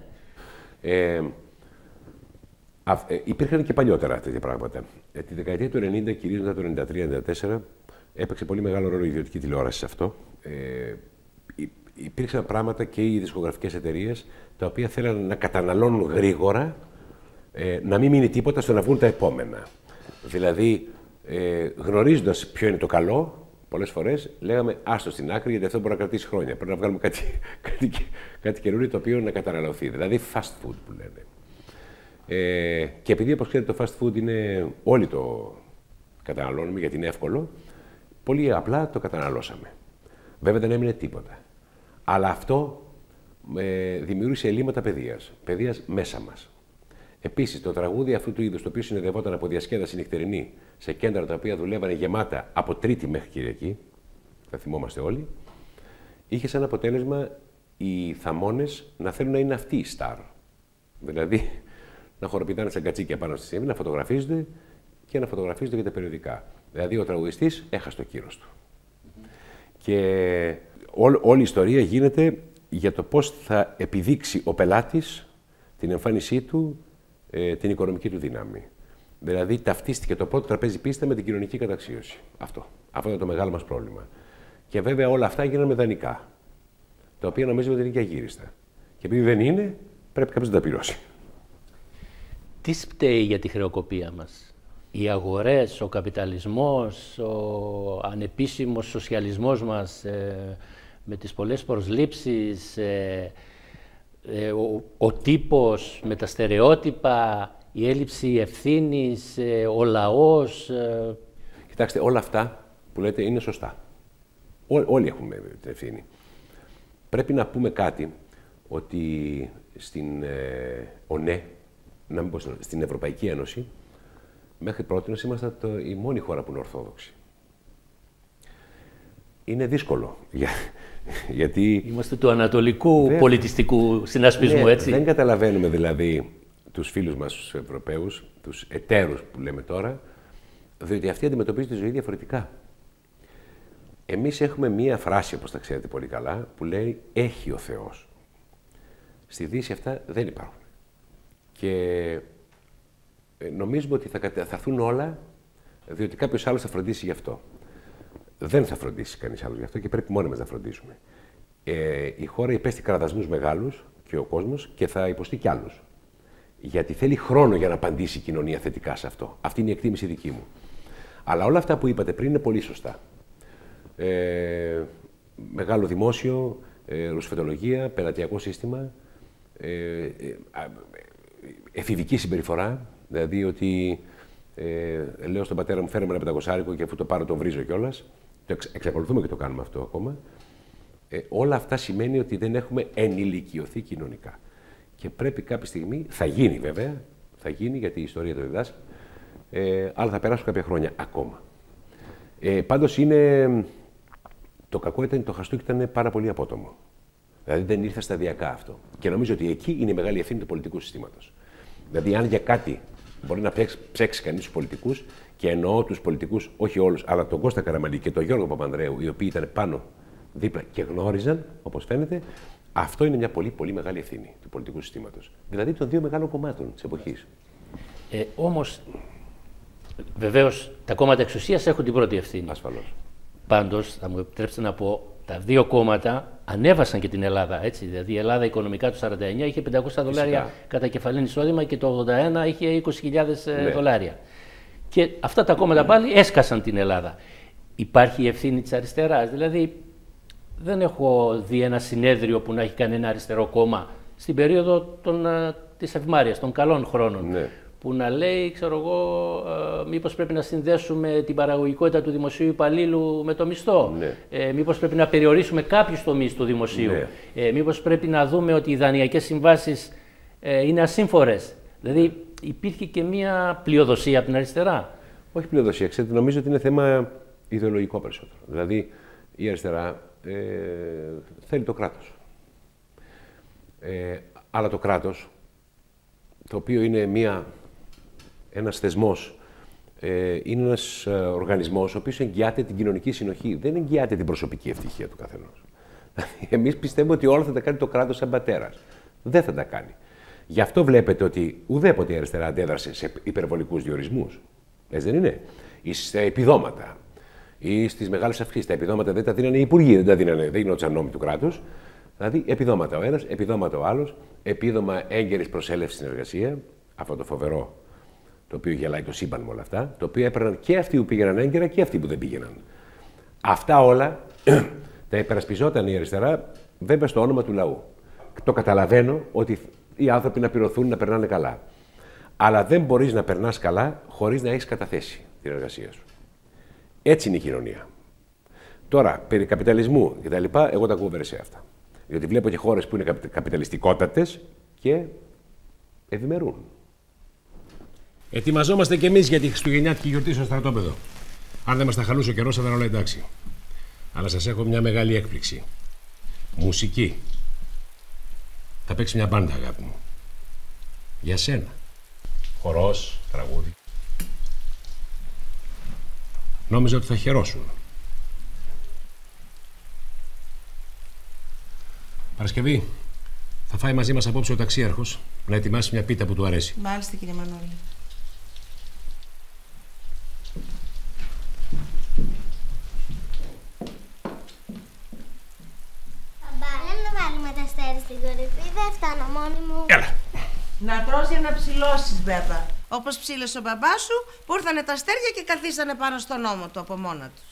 Υπήρχαν και παλιότερα τέτοια πράγματα. Τη δεκαετία του 90, κυρίως μετά το 93-94, έπαιξε πολύ μεγάλο ρόλο η ιδιωτική τηλεόραση σε αυτό. Υπήρξαν πράγματα και οι δισκογραφικές εταιρείες, τα οποία θέλανε να καταναλώνουν γρήγορα, να μην μείνει τίποτα στο να βγουν τα επόμενα. Δηλαδή, γνωρίζοντας ποιο είναι το καλό, πολλές φορές λέγαμε άστο στην άκρη, γιατί αυτό μπορεί να κρατήσει χρόνια. Πρέπει να βγάλουμε κάτι καινούριο το οποίο να καταναλωθεί. Δηλαδή, fast food που λένε. Και επειδή, όπως ξέρετε, το fast food είναι όλοι το καταναλώνουμε γιατί είναι εύκολο, πολύ απλά το καταναλώσαμε. Βέβαια δεν έμεινε τίποτα. Αλλά αυτό δημιούργησε ελλείμματα παιδείας μέσα μας. Επίσης, το τραγούδι αυτού του είδους, το οποίο συνοδευόταν από διασκέδαση νυχτερινή σε κέντρα τα οποία δουλεύανε γεμάτα από Τρίτη μέχρι Κυριακή, θα θυμόμαστε όλοι, είχε σαν αποτέλεσμα οι θαμώνες να θέλουν να είναι αυτοί οι στάρ. Δηλαδή, να χοροπηδάνε σαν κατσίκια πάνω στη σκηνή, να φωτογραφίζονται και να φωτογραφίζονται για τα περιοδικά. Δηλαδή, ο τραγουδιστής έχασε το κύρος του. Και όλη η ιστορία γίνεται για το πώς θα επιδείξει ο πελάτης την εμφάνισή του, την οικονομική του δύναμη. Δηλαδή, ταυτίστηκε το πρώτο τραπέζι πίστα με την κοινωνική καταξίωση. Αυτό είναι το μεγάλο μας πρόβλημα. Και βέβαια όλα αυτά γίνανε με δανεικά, τα οποία νομίζουμε ότι είναι και αγύριστα. Και επειδή δεν είναι, πρέπει κάποιος να τα πληρώσει. Τι φταίει για τη χρεοκοπία μας? Οι αγορές, ο καπιταλισμός, ο ανεπίσημος σοσιαλισμός μας με τις πολλές προσλήψεις, ο τύπος με τα στερεότυπα, η έλλειψη ευθύνης, ο λαός. Κοιτάξτε, όλα αυτά που λέτε είναι σωστά. Όλοι έχουμε την ευθύνη. Πρέπει να πούμε κάτι, ότι στην ΟΝΕ, να μην πω στην Ευρωπαϊκή Ένωση, μέχρι πρότινος ήμασταν η μόνη χώρα που είναι ορθόδοξη. Είναι δύσκολο, γιατί... Είμαστε του ανατολικού πολιτιστικού συνασπισμού, έτσι. Δεν καταλαβαίνουμε δηλαδή τους φίλους μας, τους Ευρωπαίους, τους εταίρους που λέμε τώρα, διότι αυτοί αντιμετωπίζουν τη ζωή διαφορετικά. Εμείς έχουμε μία φράση, όπως τα ξέρετε πολύ καλά, που λέει «Έχει ο Θεός». Στη Δύση αυτά δεν υπάρχουν. Και νομίζουμε ότι θα έρθουν όλα, διότι κάποιος άλλος θα φροντίσει γι' αυτό. Δεν θα φροντίσει κανείς άλλος γι' αυτό και πρέπει μόνοι μας να φροντίσουμε. Η χώρα υπέστη κραδασμούς μεγάλους και ο κόσμος και θα υποστεί κι άλλους. Γιατί θέλει χρόνο για να απαντήσει η κοινωνία θετικά σε αυτό. Αυτή είναι η εκτίμηση δική μου. Αλλά όλα αυτά που είπατε πριν είναι πολύ σωστά. Μεγάλο δημόσιο, ρουσφετολογία, πελατειακό σύστημα, εφηβική συμπεριφορά, δηλαδή ότι λέω στον πατέρα μου φέρε με ένα 500 και αφού το πάρω τον βρίζω κιόλας. Εξακολουθούμε και το κάνουμε αυτό ακόμα. Όλα αυτά σημαίνει ότι δεν έχουμε ενηλικιωθεί κοινωνικά. Και πρέπει κάποια στιγμή, θα γίνει βέβαια, θα γίνει γιατί η ιστορία το διδάσκει, αλλά θα περάσουν κάποια χρόνια ακόμα. Πάντως το κακό ήταν, το χαστούκι ήταν πάρα πολύ απότομο. Δηλαδή δεν ήρθε σταδιακά αυτό. Και νομίζω ότι εκεί είναι η μεγάλη ευθύνη του πολιτικού συστήματος. Δηλαδή, αν για κάτι μπορεί να ψέξει κανείς τους πολιτικούς, και εννοώ τους πολιτικούς, όχι όλους, αλλά τον Κώστα Καραμανλή και τον Γιώργο Παπανδρέου, οι οποίοι ήταν πάνω δίπλα και γνώριζαν, όπως φαίνεται, αυτό είναι μια πολύ, πολύ μεγάλη ευθύνη του πολιτικού συστήματος. Δηλαδή των δύο μεγάλων κομμάτων της εποχής. Όμως, βεβαίως, τα κόμματα εξουσίας έχουν την πρώτη ευθύνη. Ασφαλώς. Πάντως, θα μου επιτρέψετε να πω, τα δύο κόμματα ανέβασαν και την Ελλάδα. Έτσι. Δηλαδή, η Ελλάδα οικονομικά το 49 είχε $500 κατά κεφαλήν εισόδημα και το 81 είχε 20.000 δολάρια. Και αυτά τα κόμματα πάλι έσκασαν την Ελλάδα. Υπάρχει η ευθύνη της αριστεράς. Δηλαδή, δεν έχω δει ένα συνέδριο που να έχει κάνει ένα αριστερό κόμμα στην περίοδο της ευμάρειας, των καλών χρόνων. Ναι. Που να λέει, ξέρω εγώ, μήπως πρέπει να συνδέσουμε την παραγωγικότητα του δημοσίου υπαλλήλου με το μισθό. Ναι. Μήπως πρέπει να περιορίσουμε κάποιους τομείς του δημοσίου. Ναι. Μήπως πρέπει να δούμε ότι οι δανειακές συμβάσεις είναι ασύμφορες. Δηλαδή, υπήρχε και μία πλειοδοσία από την αριστερά. Όχι πλειοδοσία, ξέρετε, νομίζω ότι είναι θέμα ιδεολογικό περισσότερο. Δηλαδή, η αριστερά θέλει το κράτος. Αλλά το κράτος, το οποίο είναι ένας θεσμός, είναι ένας οργανισμός ο οποίος εγγυάται την κοινωνική συνοχή, δεν εγγυάται την προσωπική ευτυχία του καθενός. Εμείς πιστεύουμε ότι όλα θα τα κάνει το κράτος σαν πατέρας. Δεν θα τα κάνει. Γι' αυτό βλέπετε ότι ουδέποτε η αριστερά αντέδρασε σε υπερβολικούς διορισμούς. Έτσι δεν είναι? Ή στα επιδόματα. Ή στις μεγάλες αυξήσεις. Τα επιδόματα δεν τα δίνανε οι υπουργοί, δεν γινόντουσαν νόμοι του κράτους. Δηλαδή, επιδόματα ο ένας, επιδόματα ο άλλος, επίδομα έγκαιρης προσέλευσης στην εργασία, αυτό το φοβερό, το οποίο γελάει το σύμπαν με όλα αυτά, το οποίο έπαιρναν και αυτοί που πήγαιναν έγκαιρα και αυτοί που δεν πήγαιναν. Αυτά όλα τα υπερασπιζόταν η αριστερά, βέβαια στο όνομα του λαού. Το καταλαβαίνω ότι οι άνθρωποι να πληρωθούν, να περνάνε καλά. Αλλά δεν μπορείς να περνάς καλά χωρίς να έχεις καταθέσει την εργασία σου. Έτσι είναι η κοινωνία. Τώρα, περί καπιταλισμού κτλ., εγώ τα ακούω σε αυτά. Διότι βλέπω και χώρες που είναι καπιταλιστικότατες και ευημερούν. Ετοιμαζόμαστε κι εμείς για τη χριστουγεννιάτικη γιορτή στο στρατόπεδο. Αν δεν μας τα χαλούσε ο καιρός, θα ήταν όλα εντάξει. Αλλά σας έχω μια μεγάλη έκπληξη. Μουσική. Θα παίξει μια μπάντα, αγάπη μου. Για σένα. Χορός, τραγούδι. Νόμιζα ότι θα χαιρόσουν. Παρασκευή, θα φάει μαζί μας απόψε ο ταξίαρχος να ετοιμάσει μια πίτα που του αρέσει. Μάλιστα, κύριε Μανώλη. Να βάλουμε τα αστέρια στην κορυφή, δεν φτάνω μόνη μου. Έλα. Να τρως για να ψηλώσεις, Μπέπα. Όπως ψήλωσε ο μπαμπάς σου, που ήρθανε τα αστέρια και καθίσανε πάνω στον ώμο του από μόνα τους.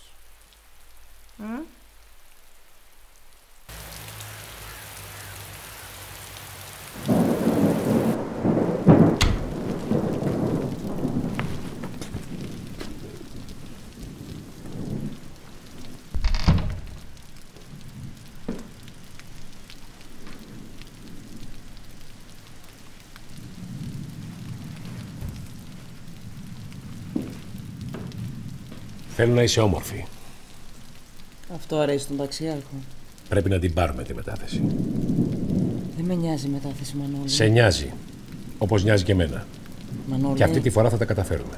Θέλω να είσαι όμορφη. Αυτό αρέσει τον ταξιάρχο. Πρέπει να την πάρουμε τη μετάθεση. Δεν με νοιάζει η μετάθεση, Μανώλη. Σε νοιάζει. Όπως νοιάζει και εμένα. Μανώλη. Και αυτή τη φορά θα τα καταφέρουμε.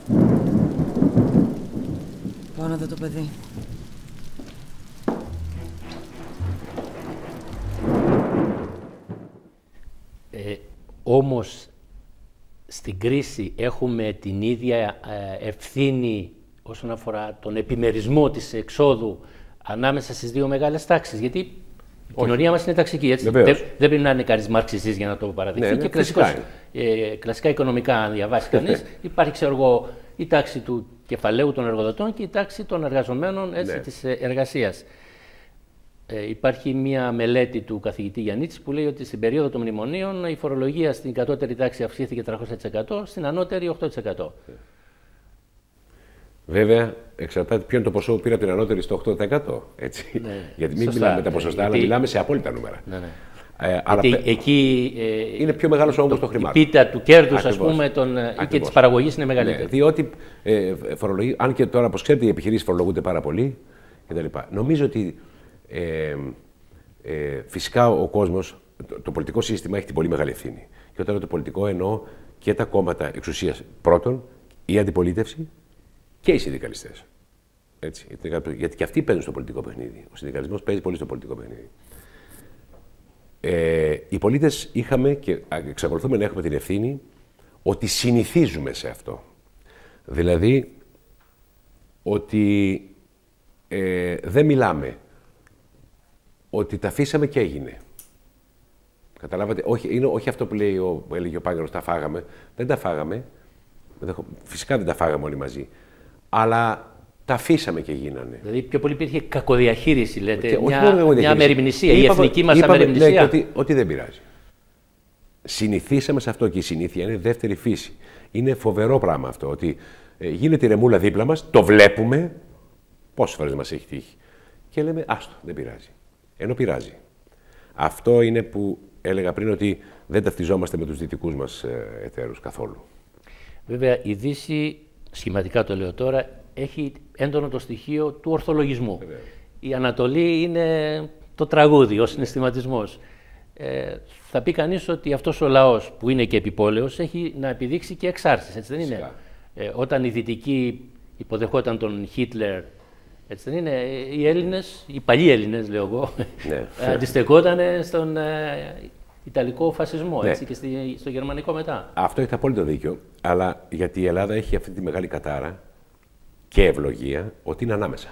Πάω να δω το παιδί. Όμως στην κρίση έχουμε την ίδια ευθύνη όσον αφορά τον επιμερισμό της εξόδου ανάμεσα στις δύο μεγάλες τάξεις. Γιατί η κοινωνία μας είναι ταξική, έτσι. Δεν πρέπει να είναι κανείς μαρξιστής για να το παραδεχθεί. Ναι, και κλασικά οικονομικά, αν διαβάσει κανείς, υπάρχει, ξέρω εγώ, η τάξη του κεφαλαίου των εργοδοτών και η τάξη των εργαζομένων, έτσι, της εργασίας. Υπάρχει μια μελέτη του καθηγητή Γιαννίτση που λέει ότι στην περίοδο των μνημονίων η φορολογία στην κατώτερη τάξη αυξήθηκε 300%, στην ανώτερη 8%. Βέβαια, εξαρτάται ποιο είναι το ποσό που πήρε από την ανώτερη στο 8%. Έτσι. Ναι, γιατί μην μιλάμε τα ποσοστά, αλλά μιλάμε σε απόλυτα νούμερα. Ναι, ναι. Αλλά εκεί είναι πιο μεγάλος ο όγκος των χρημάτων. Η πίτα του κέρδους, ας πούμε, και της παραγωγής είναι μεγαλύτερη. Ναι, διότι αν και τώρα, όπως ξέρετε, οι επιχειρήσεις φορολογούνται πάρα πολύ κτλ. Νομίζω ότι φυσικά ο κόσμος, το πολιτικό σύστημα έχει την πολύ μεγάλη ευθύνη. Και όταν λέω το πολιτικό εννοώ και τα κόμματα εξουσίας πρώτον, η αντιπολίτευση και οι συνδικαλιστές. Έτσι, γιατί και αυτοί παίζουν στο πολιτικό παιχνίδι. Ο συνδικαλισμός παίζει πολύ στο πολιτικό παιχνίδι. Οι πολίτες είχαμε και εξακολουθούμε να έχουμε την ευθύνη ότι συνηθίζουμε σε αυτό. Δηλαδή, ότι δεν μιλάμε, ότι τα αφήσαμε και έγινε. Καταλάβατε, όχι αυτό που έλεγε ο Πάγκαλος, τα φάγαμε. Δεν τα φάγαμε, φυσικά δεν τα φάγαμε όλοι μαζί, αλλά τα αφήσαμε και γίνανε. Δηλαδή πιο πολύ υπήρχε κακοδιαχείριση, λέτε, μια αμεριμνησία, η εθνική μας είπαμε, αμεριμνησία. Ότι δεν πειράζει. Συνηθίσαμε σε αυτό και η συνήθεια είναι δεύτερη φύση. Είναι φοβερό πράγμα αυτό, ότι γίνεται η ρεμούλα δίπλα μας, το βλέπουμε, πόσες φορές μας έχει τύχει, και λέμε άστο, δεν πειράζει. Ενώ πειράζει. Αυτό είναι που έλεγα πριν, ότι δεν ταυτιζόμαστε με τους δυτικούς μας εταίρους καθόλου. Βέβαια, η Δύση, σχηματικά το λέω τώρα, έχει έντονο το στοιχείο του ορθολογισμού. Η Ανατολή είναι το τραγούδι, ο συναισθηματισμός. Θα πει κανείς ότι αυτός ο λαός που είναι και επιπόλαιος έχει να επιδείξει και εξάρσεις, έτσι δεν είναι? Όταν οι Δυτικοί υποδεχόταν τον Χίτλερ, έτσι δεν είναι, οι Έλληνες, οι παλιοί Έλληνες λέω εγώ, αντιστεκόταν στον Ιταλικό φασισμό, έτσι, και στο Γερμανικό μετά. Αυτό έχει απόλυτο δίκιο, αλλά γιατί η Ελλάδα έχει αυτή τη μεγάλη κατάρα και ευλογία ότι είναι ανάμεσα.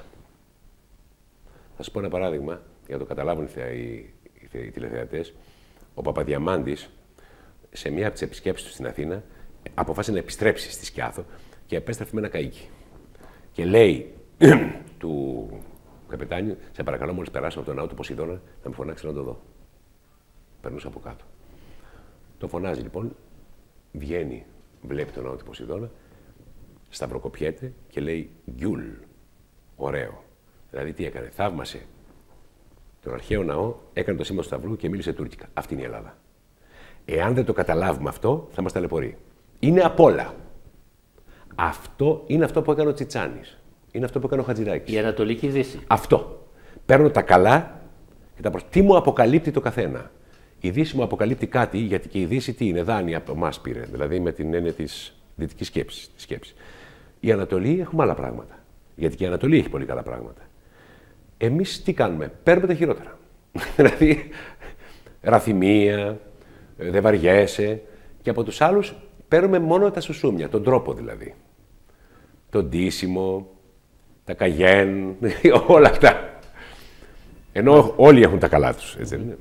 Θα σας πω ένα παράδειγμα, για να το καταλάβουν οι τηλεθεατές. Ο Παπαδιαμάντης, σε μία από τις επισκέψεις του στην Αθήνα, αποφάσισε να επιστρέψει στη Σκιάθο και επέστρεφε με ένα καΐκι. Και λέει του καπετάνιου, σε παρακαλώ, μόλις περάσω από τον ναό του Ποσειδώνα, να με φωνάξει να το δω. Περνούσα από κάτω. Το φωνάζει λοιπόν, βγαίνει, βλέπει τον ναό του Ποσειδώνα, σταυροκοπιέται και λέει «Γκιουλ», ωραίο. Δηλαδή τι έκανε, θαύμασε τον αρχαίο ναό, έκανε το σήμα του σταυρού και μίλησε τουρκικά. Αυτή είναι η Ελλάδα. Εάν δεν το καταλάβουμε αυτό, θα μας ταλαιπωρεί. Είναι απ' όλα. Αυτό είναι αυτό που έκανε ο Τσιτσάνης. Είναι αυτό που έκανε ο Χατζηδάκης. Η Ανατολική Δύση. Αυτό. Παίρνω τα καλά και τα τι μου αποκαλύπτει το καθένα. Η Δύση μου αποκαλύπτει κάτι, γιατί και η Δύση τι είναι, δάνεια από εμάς πήρε. Δηλαδή με την έννοια της δυτικής σκέψης. Η Ανατολή έχουμε άλλα πράγματα. Γιατί και η Ανατολή έχει πολύ καλά πράγματα. Εμείς τι κάνουμε, παίρνουμε τα χειρότερα. Δηλαδή, ραθυμία, δεν βαριέσαι. Και από τους άλλους παίρνουμε μόνο τα σουσούμια, τον τρόπο δηλαδή. Το ντύσιμο, τα καγέν, όλα αυτά. Ενώ όλοι έχουν τα καλά τους, έτσι δεν είναι?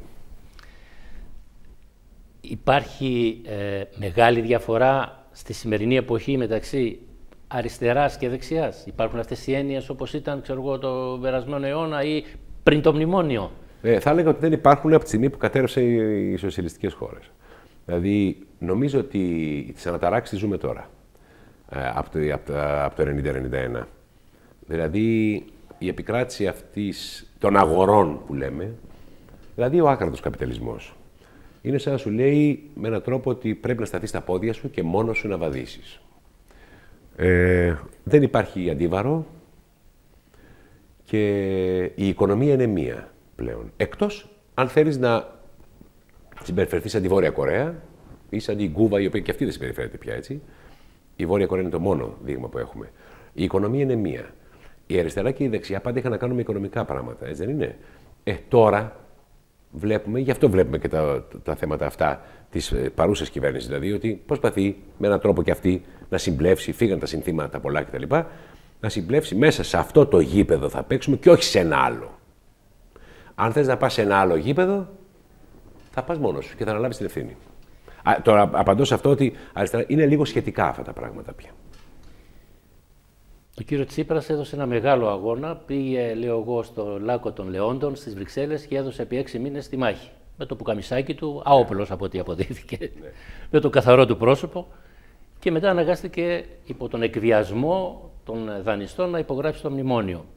Υπάρχει μεγάλη διαφορά στη σημερινή εποχή μεταξύ αριστεράς και δεξιάς. Υπάρχουν αυτές οι έννοιες όπως ήταν, ξέρω εγώ, το περασμένο αιώνα ή πριν το μνημόνιο? Θα έλεγα ότι δεν υπάρχουν από τη στιγμή που κατέρευσε οι σοσιαλιστικές χώρες. Δηλαδή, νομίζω ότι τις αναταράξεις ζούμε τώρα, από το 90-91. Δηλαδή, η επικράτηση αυτής των αγορών που λέμε, δηλαδή ο άκρατος καπιταλισμός, είναι σαν να σου λέει με έναν τρόπο ότι πρέπει να σταθείς στα πόδια σου και μόνος σου να βαδίσεις. Δεν υπάρχει αντίβαρο και η οικονομία είναι μία πλέον. Εκτός αν θέλεις να συμπεριφερθείς σαν τη Βόρεια Κορέα ή σαν την Κούβα, η οποία και αυτή δεν συμπεριφέρεται πια έτσι. Η Βόρεια Κορέα είναι το μόνο δείγμα που έχουμε. Η οικονομία είναι μία. Η αριστερά και η δεξιά πάντα είχαν να κάνουν με οικονομικά πράγματα, έτσι δεν είναι? Τώρα βλέπουμε, γι' αυτό βλέπουμε και τα θέματα αυτά της παρούσας κυβέρνησης, δηλαδή ότι προσπαθεί με έναν τρόπο και αυτή να συμπλέψει, φύγαν τα συνθήματα πολλά κτλ. Να συμπλέψει μέσα σε αυτό το γήπεδο θα παίξουμε και όχι σε ένα άλλο. Αν θες να πας σε ένα άλλο γήπεδο, θα πας μόνος σου και θα αναλάβεις την ευθύνη. Τώρα απαντώ σε αυτό ότι αριστερά είναι λίγο σχετικά αυτά τα πράγματα πια. Ο κύριο Τσίπρας έδωσε ένα μεγάλο αγώνα, πήγε, λέω εγώ, στο Λάκκο των Λεόντων στις Βρυξέλλες και έδωσε επί 6 μήνες στη μάχη. Με το πουκαμισάκι του, αόπλος από ό,τι αποδείχθηκε, με το καθαρό του πρόσωπο και μετά αναγκάστηκε υπό τον εκβιασμό των δανειστών να υπογράψει το μνημόνιο.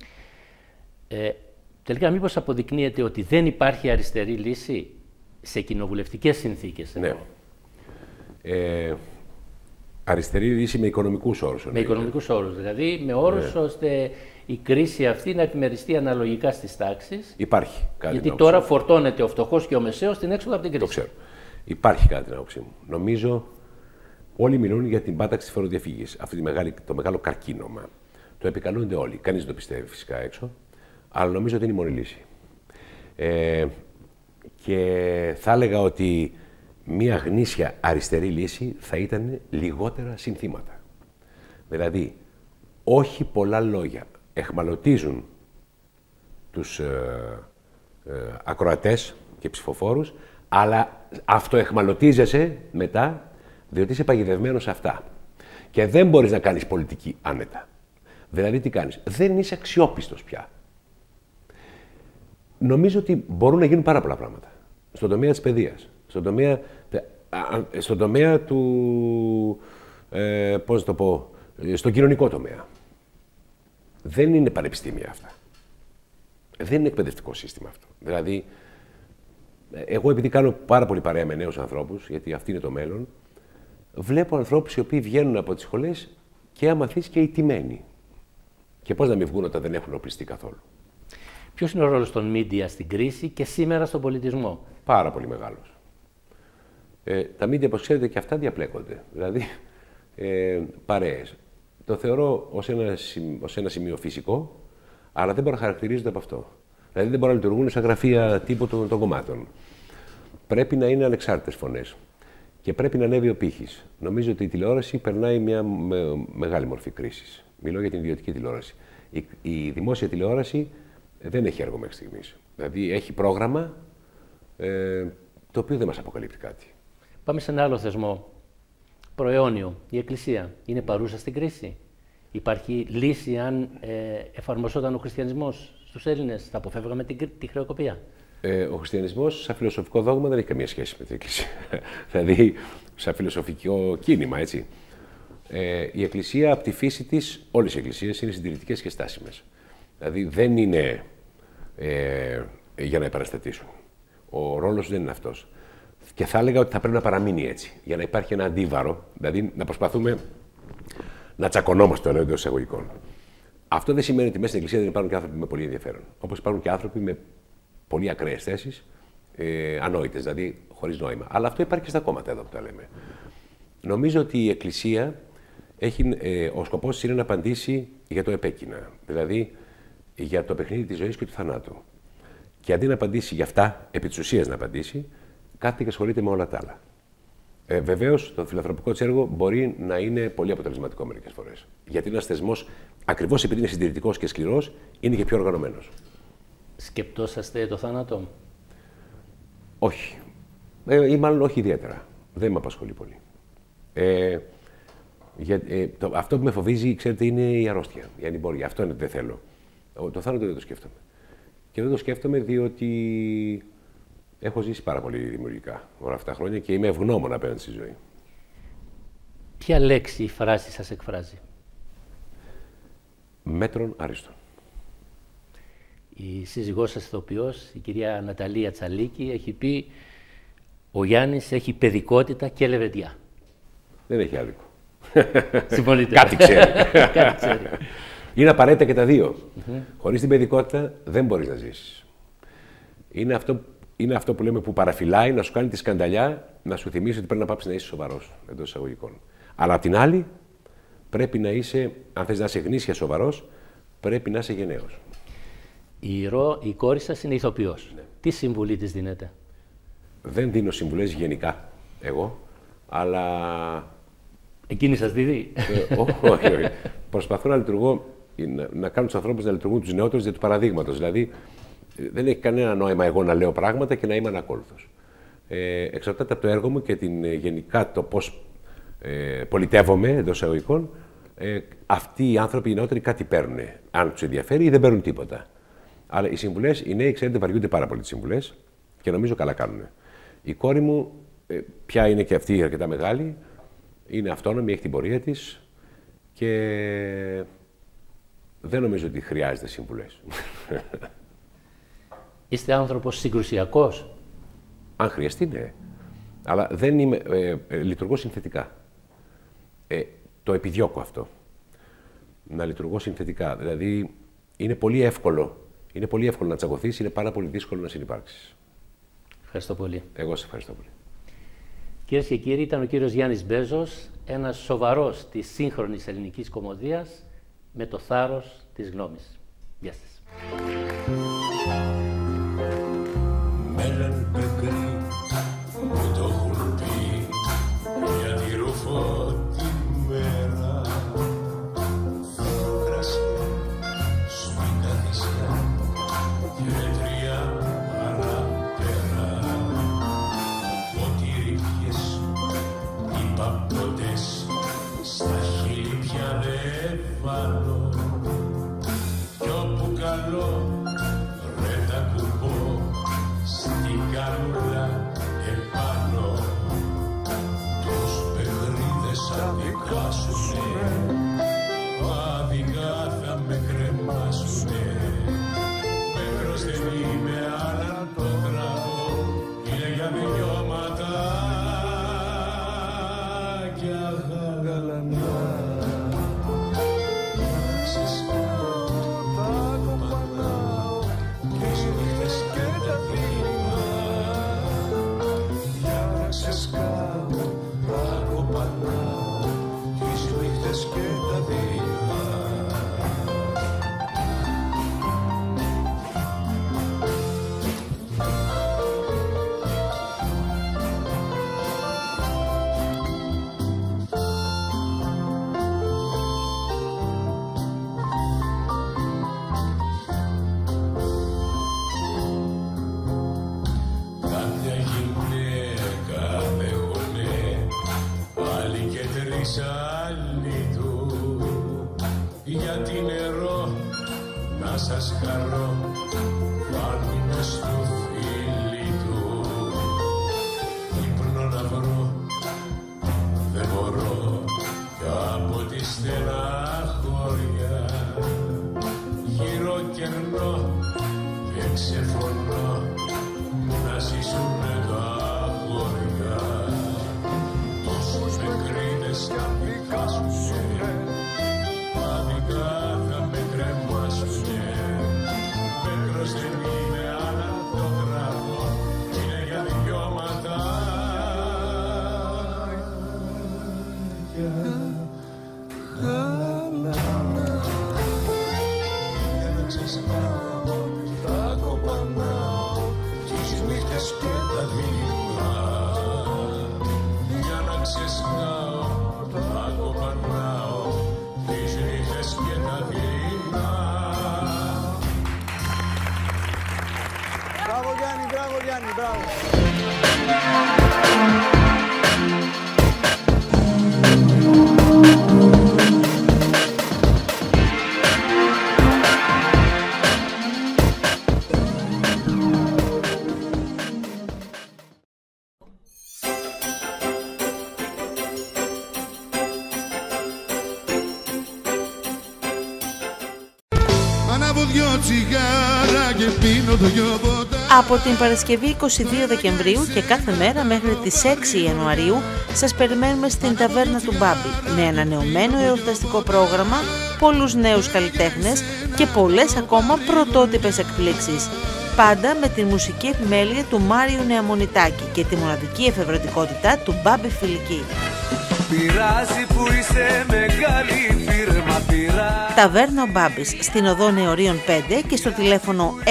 Τελικά μήπως αποδεικνύεται ότι δεν υπάρχει αριστερή λύση σε κοινοβουλευτικές συνθήκες? Ναι. Αριστερή λύση με οικονομικούς όρους. Με οικονομικούς όρους, δηλαδή με όρους ώστε η κρίση αυτή να επιμεριστεί αναλογικά στις τάξεις. Υπάρχει κάτι. Γιατί τώρα φορτώνεται ο φτωχός και ο μεσαίος στην έξοδο από την κρίση. Το ξέρω. Υπάρχει κάτι την άποψή μου. Νομίζω όλοι μιλούν για την πάταξη της φοροδιαφυγής. Το μεγάλο καρκίνωμα. Το επικαλούνται όλοι. Κανείς δεν το πιστεύει φυσικά έξω. Αλλά νομίζω ότι είναι η μόνη λύση. Και θα έλεγα ότι μία γνήσια αριστερή λύση θα ήταν λιγότερα συνθήματα. Δηλαδή, όχι πολλά λόγια εχμαλωτίζουν τους ακροατές και ψηφοφόρους, αλλά αυτοεχμαλωτίζεσαι μετά, διότι είσαι παγιδευμένος σε αυτά. Και δεν μπορείς να κάνεις πολιτική άνετα. Δηλαδή, τι κάνεις? Δεν είσαι αξιόπιστος πια. Νομίζω ότι μπορούν να γίνουν πάρα πολλά πράγματα. Στον τομέα της παιδείας, στον τομέα του, πώς να το πω, στον κοινωνικό τομέα. Δεν είναι πανεπιστήμια αυτά. Δεν είναι εκπαιδευτικό σύστημα αυτό. Δηλαδή, εγώ επειδή κάνω πάρα πολύ παρέα με νέους ανθρώπους, γιατί αυτή είναι το μέλλον, βλέπω ανθρώπους οι οποίοι βγαίνουν από τις σχολές και άμα θες και ηττημένοι. Και πώς να μην βγουν όταν δεν έχουν οπλιστεί καθόλου. Ποιος είναι ο ρόλος των media στην κρίση και σήμερα στον πολιτισμό? Πάρα πολύ μεγάλος. Τα media, όπως ξέρετε, και αυτά διαπλέκονται. Δηλαδή, παρέες. Το θεωρώ ως ένα σημείο φυσικό, αλλά δεν μπορεί να χαρακτηρίζονται από αυτό. Δηλαδή, δεν μπορούν να λειτουργούν σαν γραφεία τύπου των κομμάτων. Πρέπει να είναι ανεξάρτητες φωνές και πρέπει να ανέβει ο πύχης. Νομίζω ότι η τηλεόραση περνάει μια μεγάλη μορφή κρίσης. Μιλώ για την ιδιωτική τηλεόραση. Η δημόσια τηλεόραση δεν έχει έργο μέχρι στιγμής. Δηλαδή, έχει πρόγραμμα το οποίο δεν μας αποκαλύπτει κάτι. Πάμε σε ένα άλλο θεσμό. Προαιώνιο. Η Εκκλησία είναι παρούσα στην κρίση? Υπάρχει λύση αν εφαρμοζόταν ο χριστιανισμός στους Έλληνες? Θα αποφεύγαμε τη χρεοκοπία? Ο χριστιανισμός, σαν φιλοσοφικό δόγμα, δεν έχει καμία σχέση με την Εκκλησία. Δηλαδή, σαν φιλοσοφικό κίνημα, έτσι. Η Εκκλησία, από τη φύση της, όλες οι εκκλησίες είναι συντηρητικές και στάσιμες. Δηλαδή, δεν είναι για να επαναστατήσουν. Ο ρόλος δεν είναι αυτός. Και θα έλεγα ότι θα πρέπει να παραμείνει έτσι, για να υπάρχει ένα αντίβαρο, δηλαδή να προσπαθούμε να τσακωνόμαστε, το λέω εντός εισαγωγικών. Αυτό δεν σημαίνει ότι μέσα στην Εκκλησία δεν υπάρχουν και άνθρωποι με πολύ ενδιαφέρον. Όπως υπάρχουν και άνθρωποι με πολύ ακραίες θέσεις, ανόητες, δηλαδή χωρίς νόημα. Αλλά αυτό υπάρχει και στα κόμματα εδώ που τα λέμε. Νομίζω ότι η Εκκλησία ο σκοπός της είναι να απαντήσει για το επέκεινα, δηλαδή για το παιχνίδι της ζωής και του θανάτου. Και αντί να απαντήσει για αυτά, επί της ουσίας να απαντήσει, κάθεται και ασχολείται με όλα τα άλλα. Βεβαίως, το φιλανθρωπικό της έργο μπορεί να είναι πολύ αποτελεσματικό μερικές φορές. Γιατί ένας θεσμός, ακριβώς επειδή είναι συντηρητικός και σκληρός, είναι και πιο οργανωμένος. Σκεπτόσαστε το θάνατο? Όχι. Ή μάλλον όχι ιδιαίτερα. Δεν με απασχολεί πολύ. Αυτό που με φοβίζει, ξέρετε, είναι η αρρώστια, η ανημπόρια. Αυτό είναι ότι δεν θέλω. Το θάνατο δεν το σκέφτομαι. Και δεν το σκέφτομαι διότι έχω ζήσει πάρα πολύ δημιουργικά όλα αυτά τα χρόνια και είμαι ευγνώμων απέναντι στη ζωή. Ποια λέξη ή φράση σας εκφράζει? Μέτρον άριστον. Η σύζυγός σας ηθοποιός, η κυρία Ναταλία Τσαλίκη, έχει πει «Ο Γιάννης έχει παιδικότητα και λεβεντιά». Δεν έχει άδικο. Συμφωνείτε? Κάτι ξέρει. Κάτι ξέρει. Είναι απαραίτητα και τα δύο. Χωρίς την παιδικότητα δεν μπορείς να ζήσεις. Είναι αυτό που λέμε που παραφυλάει, να σου κάνει τη σκανταλιά, να σου θυμίσει ότι πρέπει να πάψεις να είσαι σοβαρός, εντός εισαγωγικών. Αλλά απ' την άλλη, πρέπει να είσαι, αν θες να είσαι γνήσια σοβαρός, πρέπει να είσαι γενναίος. Η κόρη σας είναι ηθοποιός. Ναι. Τι συμβουλή της δίνετε? Δεν δίνω συμβουλές γενικά εγώ, αλλά... Εκείνη σας δίδει? Όχι. Προσπαθώ να λειτουργώ, να κάνω τους ανθρώπους να λειτουργούν τους νεότερους για του παραδείγματος. Δηλαδή, δεν έχει κανένα νόημα εγώ να λέω πράγματα και να είμαι ανακόλουθος. Εξαρτάται από το έργο μου και γενικά το πώς πολιτεύομαι εντός εισαγωγικών. Αυτοί οι άνθρωποι, οι νεότεροι, κάτι παίρνουν. Αν τους ενδιαφέρει ή δεν παίρνουν τίποτα. Αλλά οι συμβουλές, οι νέοι, ξέρετε, βαριούνται πάρα πολύ τις συμβουλές και νομίζω καλά κάνουν. Η κόρη μου, πια είναι και αυτή αρκετά μεγάλη, είναι αυτόνομη, έχει την πορεία της και δεν νομίζω ότι χρειάζεται συμβουλές. Είστε άνθρωπος συγκρουσιακός? Αν χρειαστεί, ναι. Αλλά δεν είμαι, λειτουργώ συνθετικά. Το επιδιώκω αυτό. Να λειτουργώ συνθετικά. Δηλαδή, είναι πολύ εύκολο να τσακωθείς, είναι πάρα πολύ δύσκολο να συνυπάρξεις. Ευχαριστώ πολύ. Εγώ σε ευχαριστώ πολύ. Κυρίες και κύριοι, ήταν ο κύριος Γιάννης Μπέζος, ένας σοβαρός της σύγχρονης ελληνικής κωμωδίας, με το θάρρος της γνώμης. Γεια σας. Melon bakery, with a whole Από την Παρασκευή 22 Δεκεμβρίου και κάθε μέρα μέχρι τις 6 Ιανουαρίου σας περιμένουμε στην ταβέρνα του Μπάμπη με ανανεωμένο εορταστικό πρόγραμμα, πολλούς νέους καλλιτέχνες και πολλές ακόμα πρωτότυπες εκπλήξεις. Πάντα με τη μουσική επιμέλεια του Μάριου Νεαμονιτάκη και τη μοναδική εφευρετικότητα του Μπάμπη Φιλική. Πειράζει που είσαι μεγάλη φίρμα, πειράζει. Ταβέρνα ο Μπάμπης, στην οδό Νεωρίων 5 και στο τηλέφωνο 69 451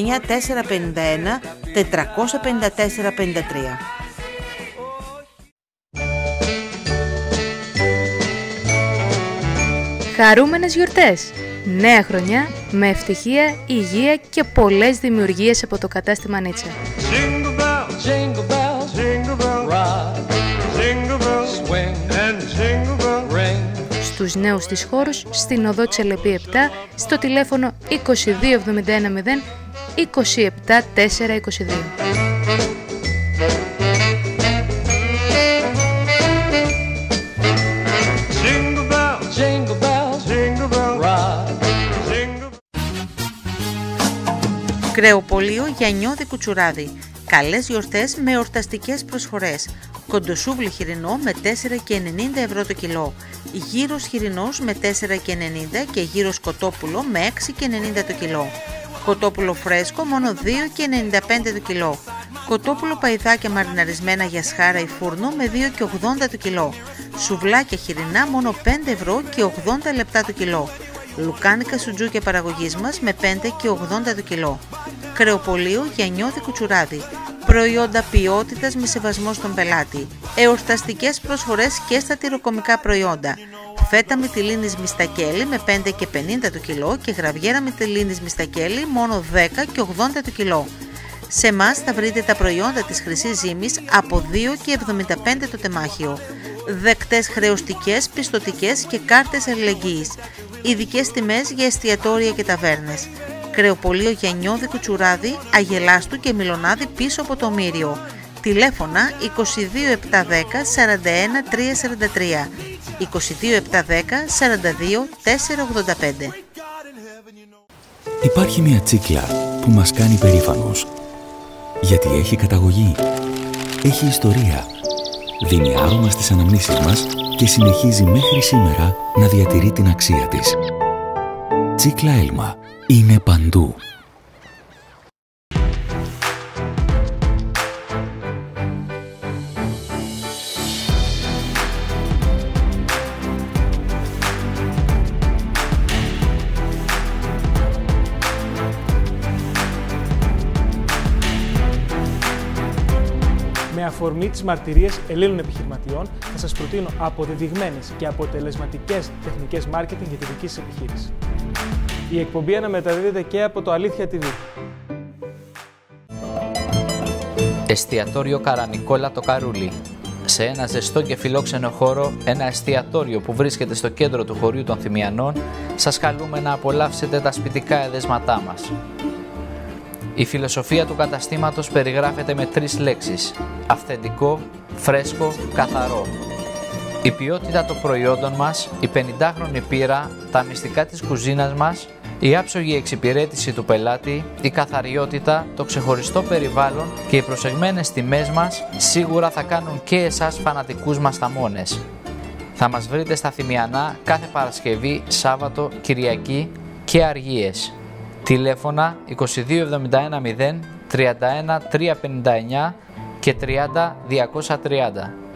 454 53. Χαρούμενες γιορτές! Νέα χρονιά με ευτυχία, υγεία και πολλές δημιουργίες από το κατάστημα Νίτσα. Jingle bell, jingle bell, jingle bell rock, jingle bell swing and jingle bell ring. Στους νέους της χώρους, στην οδό Τσελεπή 7, στο τηλέφωνο 2271 0 27 422. Κρεοπωλείο Γιαννιώδη Κουτσουράδη. Καλές γιορτές με εορταστικές προσφορές. Κοντοσούβλι χοιρινό με 4,90 ευρώ το κιλό. Γύρος χοιρινός με 4,90 και γύρος κοτόπουλο με 6,90 το κιλό. Κοτόπουλο φρέσκο μόνο 2,95 το κιλό. Κοτόπουλο παϊδάκια μαριναρισμένα για σχάρα ή φούρνο με 2,80 το κιλό. Σουβλάκια χοιρινά μόνο 5 ευρώ και 80 λεπτά το κιλό. Λουκάνικα σουτζούκια παραγωγής μας με 5 και 80 το κιλό. Κρεοπωλείο Γιαννιώδη Κουτσουράδη. Προϊόντα ποιότητας με σεβασμό στον πελάτη. Εορταστικές προσφορές και στα τυροκομικά προϊόντα. φέτα μυτιλίνης μιστακέλη με 5 και 50 το κιλό και γραβιέρα μυτιλίνης μιστακέλη μόνο 10 και 80 το κιλό. Σε εμάς θα βρείτε τα προϊόντα της Χρυσής Ζύμης από 2 και 75 το τεμάχιο. Δεκτές χρεωστικές, πιστωτικές και κάρτες αλληλεγγύης. Ειδικές τιμές για εστιατόρια και ταβέρνες. Κρεοπωλείο Γιαννιώδη Κουτσουράδη, Αγελάστου και Μιλονάδη πίσω από το Μύριο. Τηλέφωνα 22 710 41 343, 22 710 42 485. Υπάρχει μια τσίκλα που μας κάνει περήφανος. Γιατί έχει καταγωγή, έχει ιστορία, δίνει άρωμα στις αναμνήσεις μας και συνεχίζει μέχρι σήμερα να διατηρεί την αξία της. Τσίκλα Έλμα είναι παντού. Με αφορμή τις μαρτυρίες Ελλήνων επιχειρηματιών, θα σας προτείνω αποδεδειγμένες και αποτελεσματικές τεχνικές μάρκετινγκ για τη δική σας επιχείρηση. Η εκπομπή αναμεταδίδεται και από το Αλήθεια TV. Εστιατόριο Καρανικόλα το Καρούλι. Σε ένα ζεστό και φιλόξενο χώρο, ένα εστιατόριο που βρίσκεται στο κέντρο του χωριού των Θυμιανών, σας καλούμε να απολαύσετε τα σπιτικά εδέσματά μας. Η φιλοσοφία του καταστήματος περιγράφεται με 3 λέξεις: αυθεντικό, φρέσκο, καθαρό. Η ποιότητα των προϊόντων μας, η 50χρονη πείρα, τα μυστικά της κουζίνας μας, η άψογη εξυπηρέτηση του πελάτη, η καθαριότητα, το ξεχωριστό περιβάλλον και οι προσεγμένες τιμές μας σίγουρα θα κάνουν και εσάς φανατικούς μασταμώνες. Θα μας βρείτε στα Θυμιανά κάθε Παρασκευή, Σάββατο, Κυριακή και Αργίες. Τηλέφωνα 2271 0 31 359 και 30 230.